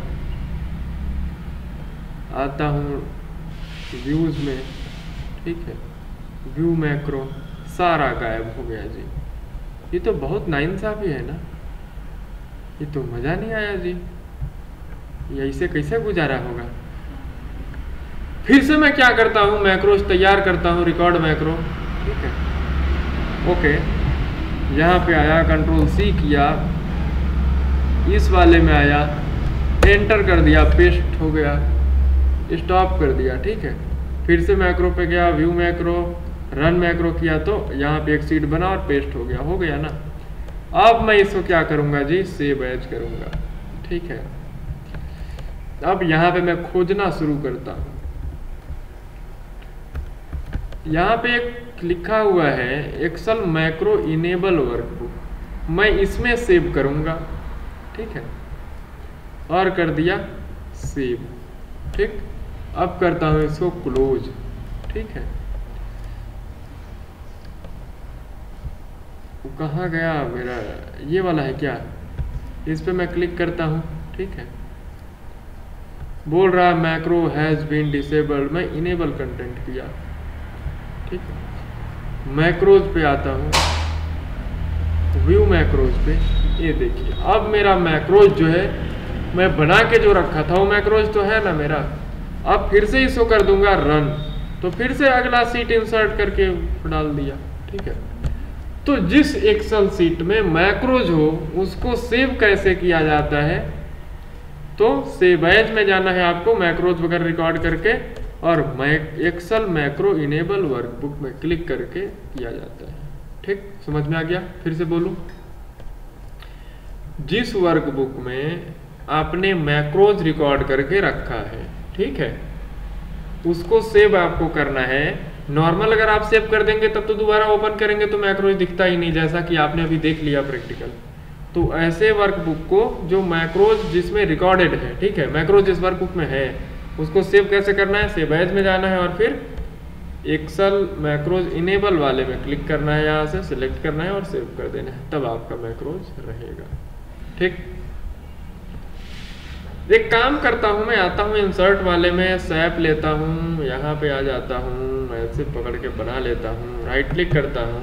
आता हूँ व्यूज में, ठीक है, व्यू मैक्रो, सारा गायब हो गया जी। ये तो बहुत नाइंसाफी है ना, ये तो मज़ा नहीं आया जी, ये ऐसे कैसे गुजारा होगा। फिर से मैं क्या करता हूँ, मैक्रोज तैयार करता हूँ, रिकॉर्ड मैक्रो, ठीक है, ओके। यहाँ पे आया, कंट्रोल सी किया, इस वाले में आया, एंटर कर दिया, पेस्ट हो गया, स्टॉप कर दिया, ठीक है। फिर से मैक्रो पे गया, व्यू मैक्रो, रन मैक्रो किया तो यहाँ पे एक सीट बना और पेस्ट हो गया ना। अब मैं इसको क्या करूँगा जी, सेव एज करूँगा, ठीक है। अब यहाँ पे मैं खोजना शुरू करता हूँ। यहाँ पे एक लिखा हुआ है एक्सेल मैक्रो इनेबल वर्कबुक, मैं इसमें सेव करूँगा, ठीक है, और कर दिया सेव, ठीक। अब करता हूँ इसको क्लोज, ठीक है। कहाँ गया मेरा, ये वाला है क्या, इस पे मैं क्लिक करता हूँ, ठीक है। बोल रहा मैक्रो हैज बीन डिसेबल्ड, मैं इनेबल कंटेंट किया, ठीक है। मैक्रोज पे आता हूँ, व्यू मैक्रोज पे, ये देखिए अब मेरा मैक्रोज जो है मैं बना के जो रखा था वो मैक्रोज तो है ना मेरा। अब फिर से इसको कर दूंगा रन, तो फिर से अगला सीट इंसर्ट करके डाल दिया, ठीक है। तो जिस एक्सेल सीट में मैक्रोज हो उसको सेव कैसे किया जाता है, तो सेव एज में जाना है आपको, मैक्रोज वगैरह रिकॉर्ड करके, और एक्सेल मैक्रो इनेबल वर्कबुक में क्लिक करके किया जाता है, ठीक। समझ में आ गया, फिर से बोलूं, जिस वर्कबुक में आपने मैक्रोज रिकॉर्ड करके रखा है, ठीक है, उसको सेव आपको करना है। नॉर्मल अगर आप सेव कर देंगे तब तो दोबारा ओपन करेंगे तो मैक्रोज दिखता ही नहीं, जैसा कि आपने अभी देख लिया प्रैक्टिकल। तो ऐसे वर्कबुक को जो मैक्रोज जिसमें रिकॉर्डेड है, ठीक है, मैक्रोज जिस वर्कबुक में है उसको सेव कैसे करना है, सेव एज में जाना है और फिर एक्सेल मैक्रोज इनेबल वाले में क्लिक करना है, यहाँ से सिलेक्ट करना है और सेव कर देना है, तब आपका मैक्रोज रहेगा, ठीक। एक काम करता हूँ, मैं आता हूँ इंसर्ट वाले में, सैप लेता हूँ, यहाँ पे आ जाता हूँ, ऐसे पकड़ के बना लेता हूँ, राइट क्लिक करता हूँ,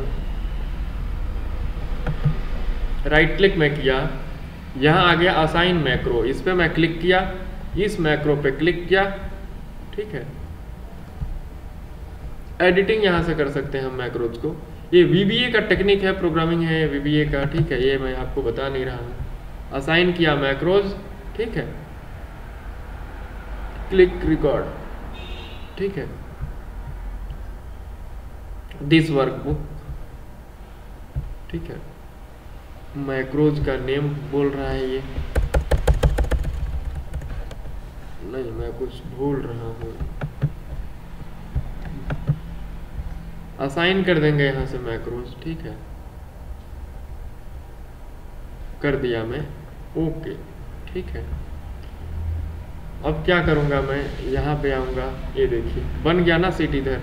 राइट क्लिक में किया, यहाँ आ गया असाइन मैक्रो, इस पे मैं क्लिक किया, इस मैक्रो पे क्लिक किया, ठीक है। एडिटिंग यहाँ से कर सकते हैं हम मैक्रोज को, ये VBA का टेक्निक है, प्रोग्रामिंग है VBA का, ठीक है, ये मैं आपको बता नहीं रहा हूँ। असाइन किया मैक्रोज, ठीक है, क्लिक रिकॉर्ड, ठीक है, दिस वर्कबुक, ठीक है। मैक्रोज का नेम बोल रहा है ये, नहीं मैं कुछ भूल रहा हूँ, असाइन कर देंगे यहाँ से मैक्रोज, ठीक है, कर दिया मैं, ओके, ठीक है। अब क्या करूँगा मैं, यहाँ पे आऊँगा, ये देखिए बन गया ना सीट इधर,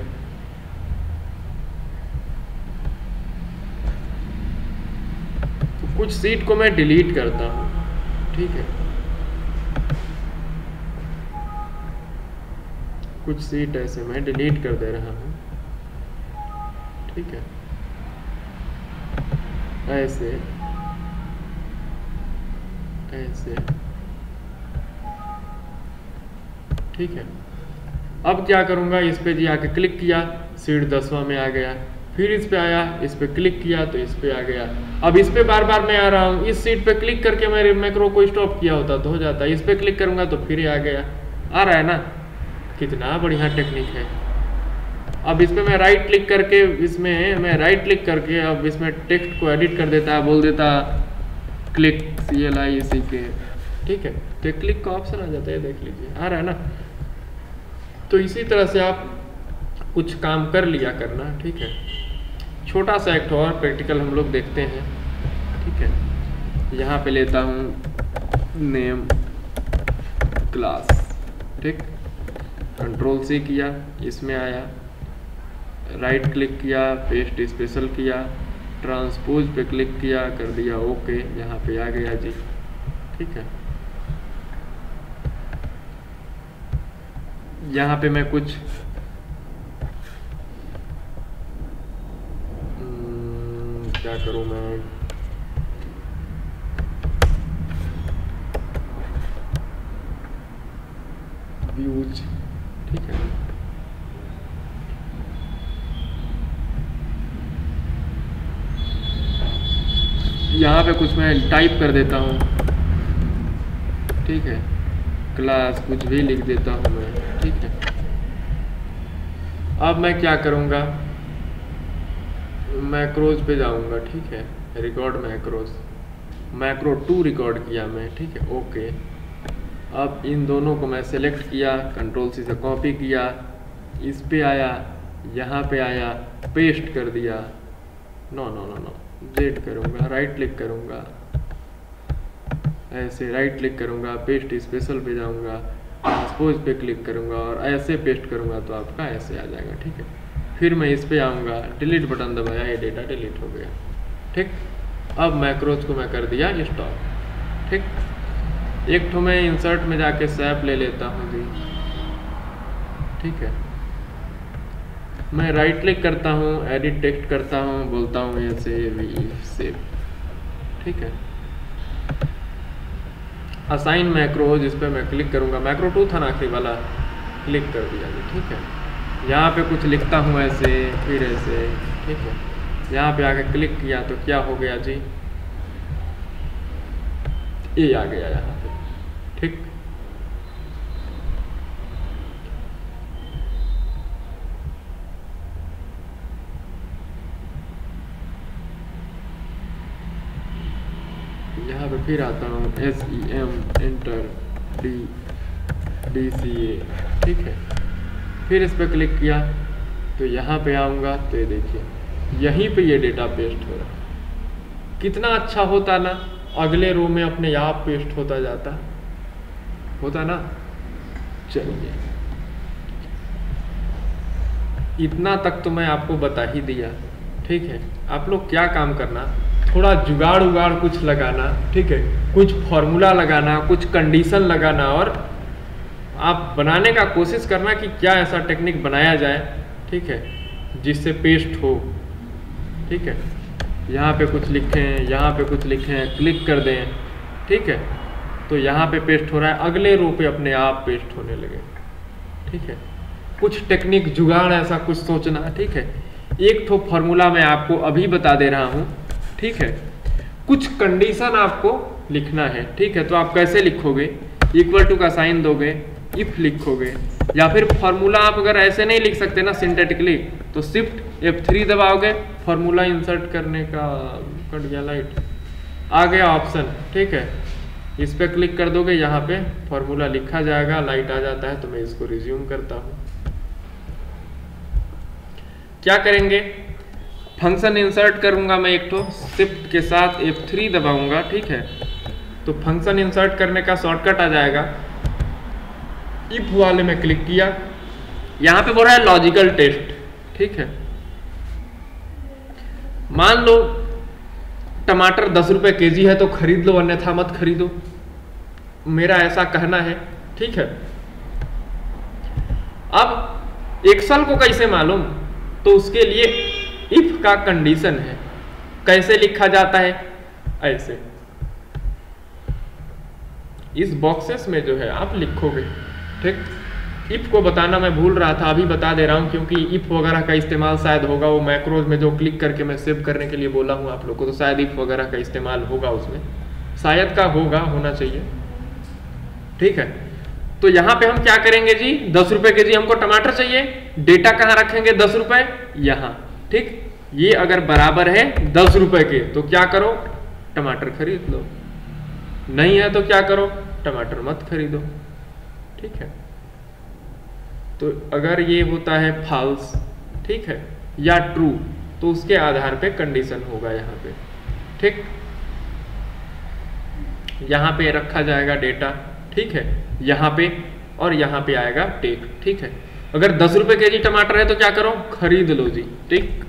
तो कुछ सीट को मैं डिलीट करता हूँ, ठीक है, कुछ सीट ऐसे मैं डिलीट कर दे रहा हूँ, ठीक है, ऐसे ऐसे, ठीक है। अब क्या करूँगा, इस पे जी आके क्लिक किया, सीट 10वां में आ गया, फिर इस पे आया, इस पे क्लिक किया तो इस पे आ गया। अब इस पे बार बार मैं आ रहा हूँ, इस सीट पे क्लिक करके मेरे मैक्रो को स्टॉप किया होता तो हो जाता, इस पे क्लिक करूँगा तो फिर आ गया, आ रहा है ना, कितना बढ़िया टेक्निक है। अब इस पे मैं राइट क्लिक करके, इसमें मैं राइट क्लिक करके अब इसमें टेक्स्ट को एडिट कर देता, बोल देता क्लिक CLIC, ठीक है, तो क्लिक का ऑप्शन आ जाता है, देख लीजिए आ रहा है ना। तो इसी तरह से आप कुछ काम कर लिया करना, ठीक है। छोटा सा एक और प्रैक्टिकल हम लोग देखते हैं, ठीक है। यहाँ पे लेता हूँ नेम क्लास, ठीक, कंट्रोल C किया, इसमें आया, राइट क्लिक किया, पेस्ट स्पेशल किया, ट्रांसपोज पे क्लिक किया, कर दिया ओके, यहाँ पे आ गया जी। ठीक है, यहाँ पे मैं कुछ क्या करूँ मैं, व्यूज, ठीक है, यहाँ पे कुछ मैं टाइप कर देता हूँ। ठीक है, क्लास कुछ भी लिख देता हूँ मैं। ठीक है, अब मैं क्या करूँगा, मैक्रोज पे जाऊँगा। ठीक है, रिकॉर्ड मैक्रोज, मैक्रो 2 रिकॉर्ड किया मैं। ठीक है, ओके। अब इन दोनों को मैं सेलेक्ट किया, कंट्रोल सी से कॉपी किया, इस पे आया, यहाँ पे आया, पेस्ट कर दिया। No no no no, Z करूँगा, राइट क्लिक करूँगा, ऐसे राइट क्लिक करूँगा, पेस्ट स्पेशल पे जाऊँगा, ट्रांसपोज पे क्लिक करूँगा और ऐसे पेस्ट करूँगा तो आपका ऐसे आ जाएगा। ठीक है, फिर मैं इस पे आऊँगा, डिलीट बटन दबाया, ये डेटा डिलीट हो गया। ठीक, अब मैक्रोज को मैं कर दिया स्टॉप। ठीक, एक तो मैं इंसर्ट में जाके सैप ले लेता हूँ जी। ठीक है, मैं राइट क्लिक करता हूँ, एडिट टेक्स्ट करता हूँ, बोलता हूँ ये सेव। ठीक है, असाइन मैक्रोज, इस पर मैं क्लिक करूँगा, मैक्रो 2 था ना आखिरी वाला, क्लिक कर दिया जी। ठीक है, यहाँ पे कुछ लिखता हूँ ऐसे, फिर ऐसे। ठीक है, यहाँ पे आके क्लिक किया तो क्या हो गया जी, ये आ गया यहाँ पे। ठीक, यहाँ पे फिर आता हूँ, SEM एंटर DCA। ठीक है, फिर इस पर क्लिक किया तो यहाँ पे आऊँगा तो ये देखिए यहीं पे ये डेटा पेस्ट हो रहा है। कितना अच्छा होता ना, अगले रो में अपने आप पेस्ट होता जाता, होता ना। चलिए, इतना तक तो मैं आपको बता ही दिया। ठीक है, आप लोग क्या काम करना, थोड़ा जुगाड़ उगाड़ कुछ लगाना। ठीक है, कुछ फॉर्मूला लगाना, कुछ कंडीशन लगाना और आप बनाने का कोशिश करना कि क्या ऐसा टेक्निक बनाया जाए। ठीक है, जिससे पेस्ट हो। ठीक है, यहाँ पे कुछ लिखें, यहाँ पे कुछ लिखें, क्लिक कर दें। ठीक है, तो यहाँ पे पेस्ट हो रहा है, अगले रो पे अपने आप पेस्ट होने लगे। ठीक है, कुछ टेक्निक जुगाड़ ऐसा कुछ सोचना। ठीक है, एक तो फॉर्मूला मैं आपको अभी बता दे रहा हूँ। ठीक है, कुछ कंडीशन आपको लिखना है। ठीक है, तो आप कैसे लिखोगे, इक्वल टू का साइन दोगे, इफ लिखोगे, या फिर फॉर्मूला आप अगर ऐसे नहीं लिख सकते ना सिंथेटिकली, तो शिफ्ट F3 दबाओगे, फॉर्मूला इंसर्ट करने का, कट गया लाइट, आ गया ऑप्शन। ठीक है, इस पर क्लिक कर दोगे, यहाँ पे फॉर्मूला लिखा जाएगा, लाइट आ जाता है। तो मैं इसको रिज्यूम करता हूँ। क्या करेंगे, फंक्शन इंसर्ट करूंगा मैं एक तो, शिफ्ट के साथ F3 दबाऊंगा। ठीक है, तो फंक्शन इंसर्ट करने का शॉर्टकट आ जाएगा, इफ वाले में क्लिक किया, यहाँ पे बोल रहा है लॉजिकल टेस्ट। ठीक है, मान लो टमाटर 10 रुपए केजी है तो खरीद लो, अन्यथा मत खरीदो, मेरा ऐसा कहना है। ठीक है, अब एक्सेल को कैसे मालूम, तो उसके लिए इफ का कंडीशन है। कैसे लिखा जाता है, ऐसे इस बॉक्सेस में जो है आप लिखोगे। ठीक, इफ को बताना मैं भूल रहा था, अभी बता दे रहा हूं, क्योंकि इफ वगैरह का इस्तेमाल शायद होगा वो मैक्रोज में, जो क्लिक करके मैं सेव करने के लिए बोला हूं आप लोग को, तो शायद इफ वगैरह का इस्तेमाल होगा उसमें, शायद का होगा, होना चाहिए। ठीक है, तो यहाँ पे हम क्या करेंगे जी, 10 रुपए के जी हमको टमाटर चाहिए, डेटा कहाँ रखेंगे, 10 रुपए यहाँ। ठीक, ये अगर बराबर है 10 रुपए के तो क्या करो, टमाटर खरीद लो, नहीं है तो क्या करो, टमाटर मत खरीदो। ठीक है, तो अगर ये होता है फॉल्स, ठीक है, या ट्रू, तो उसके आधार पे कंडीशन होगा यहाँ पे। ठीक, यहाँ पे रखा जाएगा डेटा। ठीक है, यहाँ पे, और यहाँ पे आएगा टेक। ठीक है, अगर 10 रुपए केजी टमाटर है तो क्या करो, खरीद लो जी, ठीक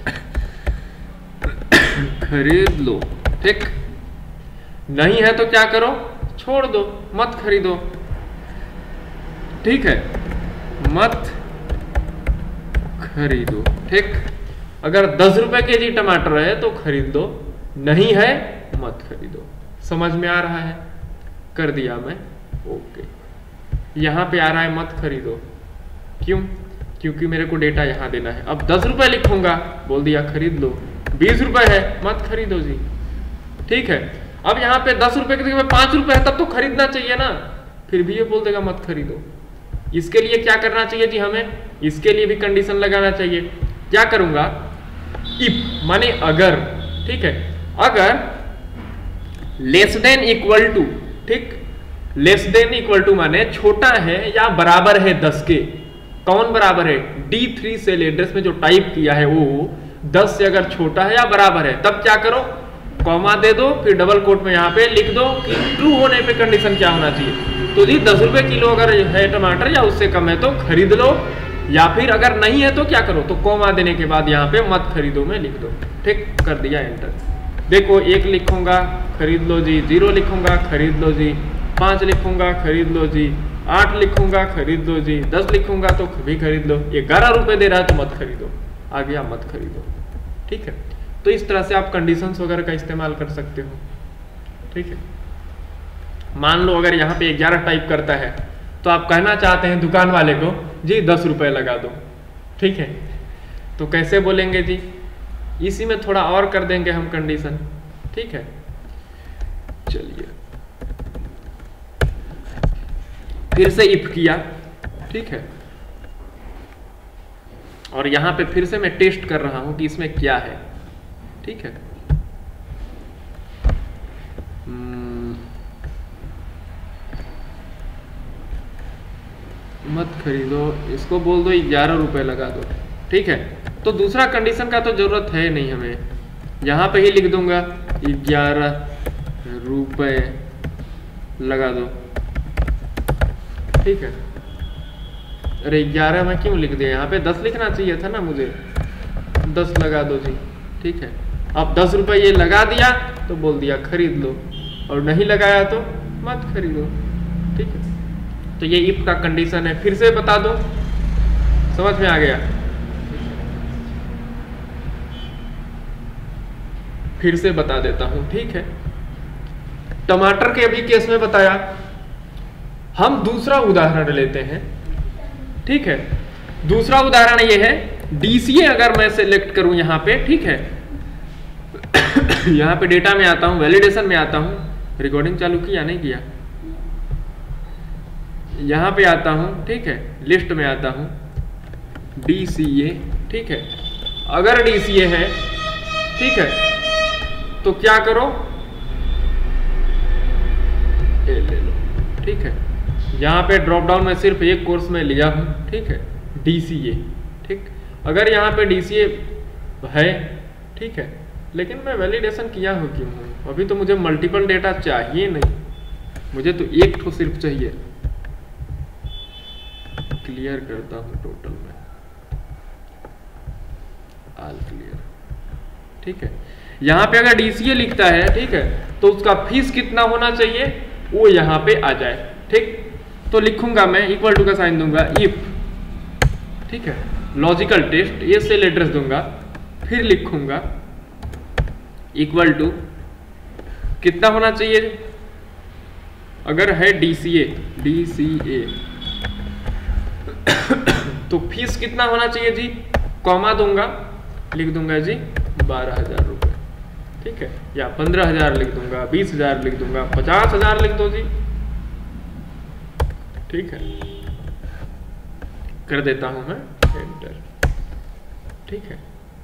खरीद लो, ठीक। नहीं है तो क्या करो, छोड़ दो, मत खरीदो, ठीक है, मत खरीदो, ठीक। अगर 10 रुपए केजी टमाटर है तो खरीद दो, नहीं है मत खरीदो। समझ में आ रहा है? कर दिया मैं, ओके। यहां पे आ रहा है मत खरीदो, क्यों? क्योंकि मेरे को डेटा यहां देना है। अब 10 रुपए लिखूंगा, बोल दिया खरीद लो। 20 रुपए है, मत खरीदो जी, ठीक है। अब यहाँ पे 10 रुपए की जगह 5 रुपए है, तब तो खरीदना चाहिए ना, फिर भी ये बोल देगा मत खरीदो। इसके लिए क्या करना चाहिए जी हमें? इसके लिए भी कंडीशन लगाना चाहिए। क्या करूंगा, इफ माने अगर, ठीक है, अगर लेस देन इक्वल टू, ठीक, लेस देन इक्वल टू माने छोटा है या बराबर है 10 के। कौन बराबर है? D3 सेल एड्रेस में जो टाइप किया है वो 10 से अगर छोटा है या बराबर है, तब क्या करो, कॉमा दे दो, फिर डबल कोट में यहाँ पे लिख दो कि ट्रू होने पे कंडीशन क्या होना चाहिए। तो जी 10 रुपए किलो अगर है टमाटर या उससे कम है तो खरीद लो, या फिर अगर नहीं है तो क्या करो, तो कॉमा देने के बाद यहाँ पे मत खरीदो में लिख दो, ठीक। कर दिया एंटर। देखो 1 लिखूंगा खरीद लो जी, 0 लिखूंगा खरीद लो जी, 5 लिखूंगा खरीद लो जी, 8 लिखूंगा खरीद लो जी, 10 लिखूंगा तो भी खरीद लो, 11 रुपए दे रहा है तो मत खरीदो, आ गया मत खरीदो, ठीक है। तो इस तरह से आप कंडीशंस वगैरह का इस्तेमाल कर सकते हो, ठीक है। मान लो अगर यहाँ पे 11 टाइप करता है तो आप कहना चाहते हैं दुकान वाले को जी 10 रुपए लगा दो, ठीक है। तो कैसे बोलेंगे जी, इसी में थोड़ा और कर देंगे हम कंडीशन, ठीक है। चलिए फिर से इफ किया, ठीक है, और यहां पे फिर से मैं टेस्ट कर रहा हूं कि इसमें क्या है, ठीक है। मत खरीदो, इसको बोल दो 11 रुपए लगा दो, ठीक है। तो दूसरा कंडीशन का तो जरूरत है नहीं हमें, यहां पे ही लिख दूंगा 11 रुपए लगा दो, ठीक है। अरे 11 में क्यों लिख दिया, यहाँ पे 10 लिखना चाहिए था ना मुझे, 10 लगा दो जी, ठीक है। अब 10 रुपए ये लगा दिया तो बोल दिया खरीद लो, और नहीं लगाया तो मत खरीदो, ठीक है। तो ये इफ का कंडीशन है, फिर से बता दो, समझ में आ गया? फिर से बता देता हूं, ठीक है। टमाटर के अभी केस में बताया, हम दूसरा उदाहरण लेते हैं, ठीक है। दूसरा उदाहरण ये है, DCA अगर मैं सेलेक्ट करूं यहां पे, ठीक है, यहां पे डेटा में आता हूं, वैलिडेशन में आता हूं, रिकॉर्डिंग चालू किया नहीं किया, यहां पे आता हूं, ठीक है, लिस्ट में आता हूं, DCA, ठीक है। अगर DCA है, ठीक है, तो क्या करो, ले लो, ठीक है। यहाँ पे ड्रॉप डाउन में सिर्फ एक कोर्स में लिया हूँ, ठीक है, DCA, ठीक। अगर यहाँ पे DCA है, ठीक है, लेकिन मैं वैलिडेशन किया हूँ क्यों हूँ, अभी तो मुझे मल्टीपल डेटा चाहिए नहीं, मुझे तो एक ठो सिर्फ चाहिए। क्लियर करता हूँ टोटल में, ऑल क्लियर, ठीक है। यहाँ पे अगर DCA लिखता है, ठीक है, तो उसका फीस कितना होना चाहिए वो यहाँ पे आ जाए, ठीक। तो लिखूंगा मैं इक्वल टू का साइन दूंगा इफ, ठीक है, लॉजिकल टेस्ट, ये सेल एड्रेस दूंगा, फिर लिखूंगा इक्वल टू कितना होना चाहिए, अगर है DCA तो फीस कितना होना चाहिए जी, कॉमा दूंगा, लिख दूंगा जी 12,000 रुपए, ठीक है, या 15,000 लिख दूंगा, 20,000 लिख दूंगा, 50,000 लिख दो जी, ठीक है। कर देता हूं मैं एंटर, ठीक है।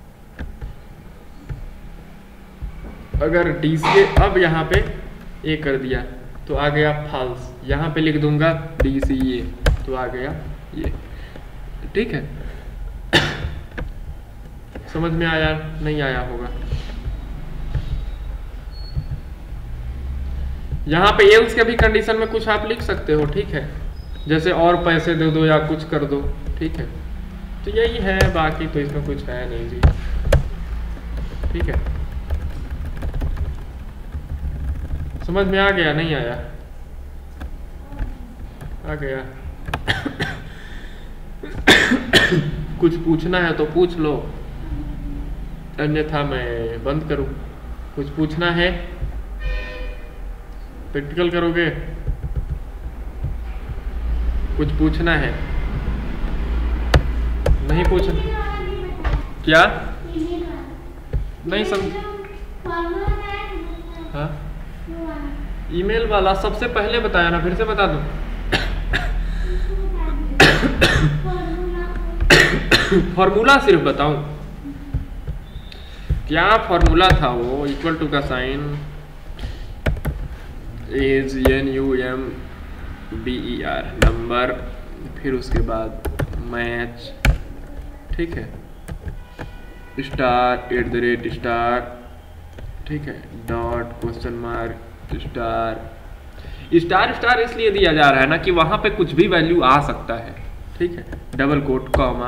अगर DCA अब यहाँ पे ये कर दिया तो आ गया फॉल्स, यहाँ पे लिख दूंगा DCA तो आ गया ये, ठीक है। समझ में आया नहीं आया होगा? यहाँ पे एल्स के भी कंडीशन में कुछ आप लिख सकते हो, ठीक है। जैसे और पैसे दे दो या कुछ कर दो, ठीक है। तो यही है, बाकी तो इसमें कुछ है नहीं जी, ठीक है। समझ में आ गया, नहीं आया? आ गया। कुछ पूछना है तो पूछ लो, अन्यथा मैं बंद करूं। कुछ पूछना है? प्रैक्टिकल करोगे? कुछ पूछना है? नहीं पूछना? क्या नहीं समझ? हाँ, ईमेल वाला सबसे पहले बताया ना, फिर से बता दूं? फॉर्मूला सिर्फ बताऊं? क्या फॉर्मूला था वो? इक्वल टू का साइन इज NUMBER नंबर, फिर उसके बाद मैच, ठीक है, स्टार @ स्टार, ठीक है, dot question mark star. Star star इसलिए दिया जा रहा है ना कि वहां पे कुछ भी वैल्यू आ सकता है, ठीक है, double quote comma,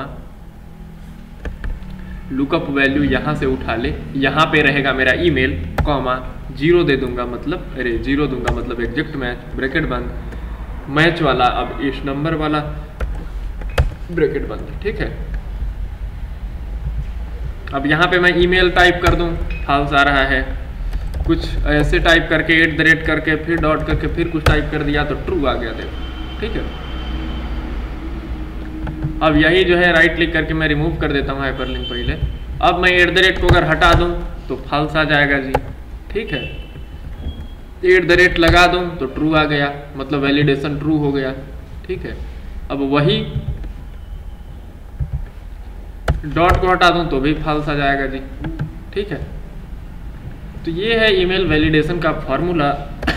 lookup value यहां से उठा ले, यहां पे रहेगा मेरा ईमेल, कॉमा, 0 दे दूंगा मतलब, अरे 0 दूंगा मतलब एग्जैक्ट मैच, ब्रैकेट बंद, मैच वाला अब इस नंबर वाला, ब्रैकेट बंद, ठीक है। अब यहाँ पे मैं ईमेल टाइप कर दूं, फाल्स आ रहा है। कुछ ऐसे टाइप करके @ करके फिर डॉट करके फिर कुछ टाइप कर दिया तो ट्रू आ गया, देखो, ठीक है। अब यही जो है राइट क्लिक करके मैं रिमूव कर देता हूँ हाइपरलिंक पहले। अब मैं @ को अगर हटा दूं तो फाल्स आ जाएगा जी, ठीक है। @ लगा दूं तो ट्रू आ गया, मतलब वैलिडेशन ट्रू हो गया, ठीक है। अब वही डॉट को हटा दूं तो भी फाल्स आ जाएगा जी, ठीक है। तो ये है ईमेल वैलिडेशन का फॉर्मूला।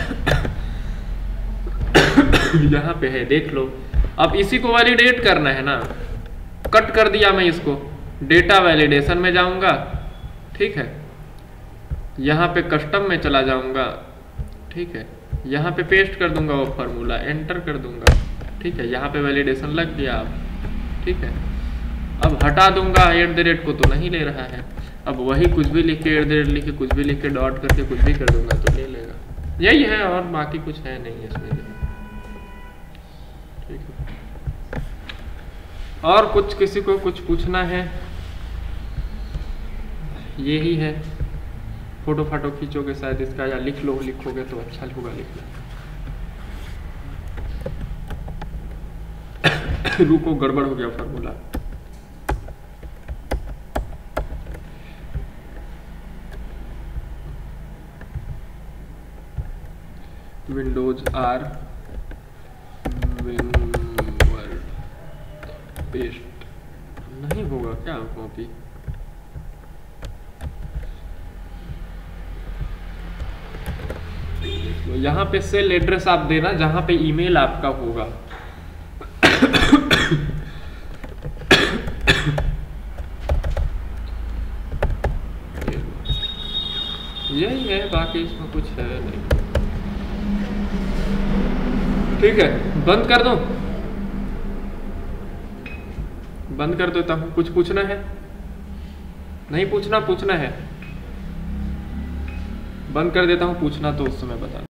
यहाँ पे है, देख लो। अब इसी को वैलिडेट करना है ना, कट कर दिया मैं इसको, डेटा वैलिडेशन में जाऊंगा, ठीक है, यहाँ पे कस्टम में चला जाऊंगा, ठीक है, यहाँ पे पेस्ट कर दूंगा वो फॉर्मूला, एंटर कर दूंगा, ठीक है, यहाँ पे वैलिडेशन लग गया अब, ठीक है। अब हटा दूंगा @ को तो नहीं ले रहा है, अब वही कुछ भी लिख के @ लिख के कुछ भी लिख के डॉट करके कुछ भी कर दूंगा तो ले लेगा। यही है और बाकी कुछ है नहीं इसमें, ठीक है। और कुछ किसी को कुछ पूछना है? यही है। फोटो फाटो खींचोगे शायद इसका, या लिख लो, लिखोगे तो अच्छा होगा लिखना। रुको, गड़बड़ हो गया formula. Windows R WinWord paste नहीं होगा क्या कॉपी? तो यहाँ पे सेल एड्रेस आप देना जहां पे ईमेल आपका होगा। यही है, बाकी इसमें कुछ है नहीं, ठीक है। बंद कर दो, बंद कर देता हूं। कुछ पूछना है? नहीं पूछना? पूछना है? बंद कर देता हूं, पूछना तो उस समय बता।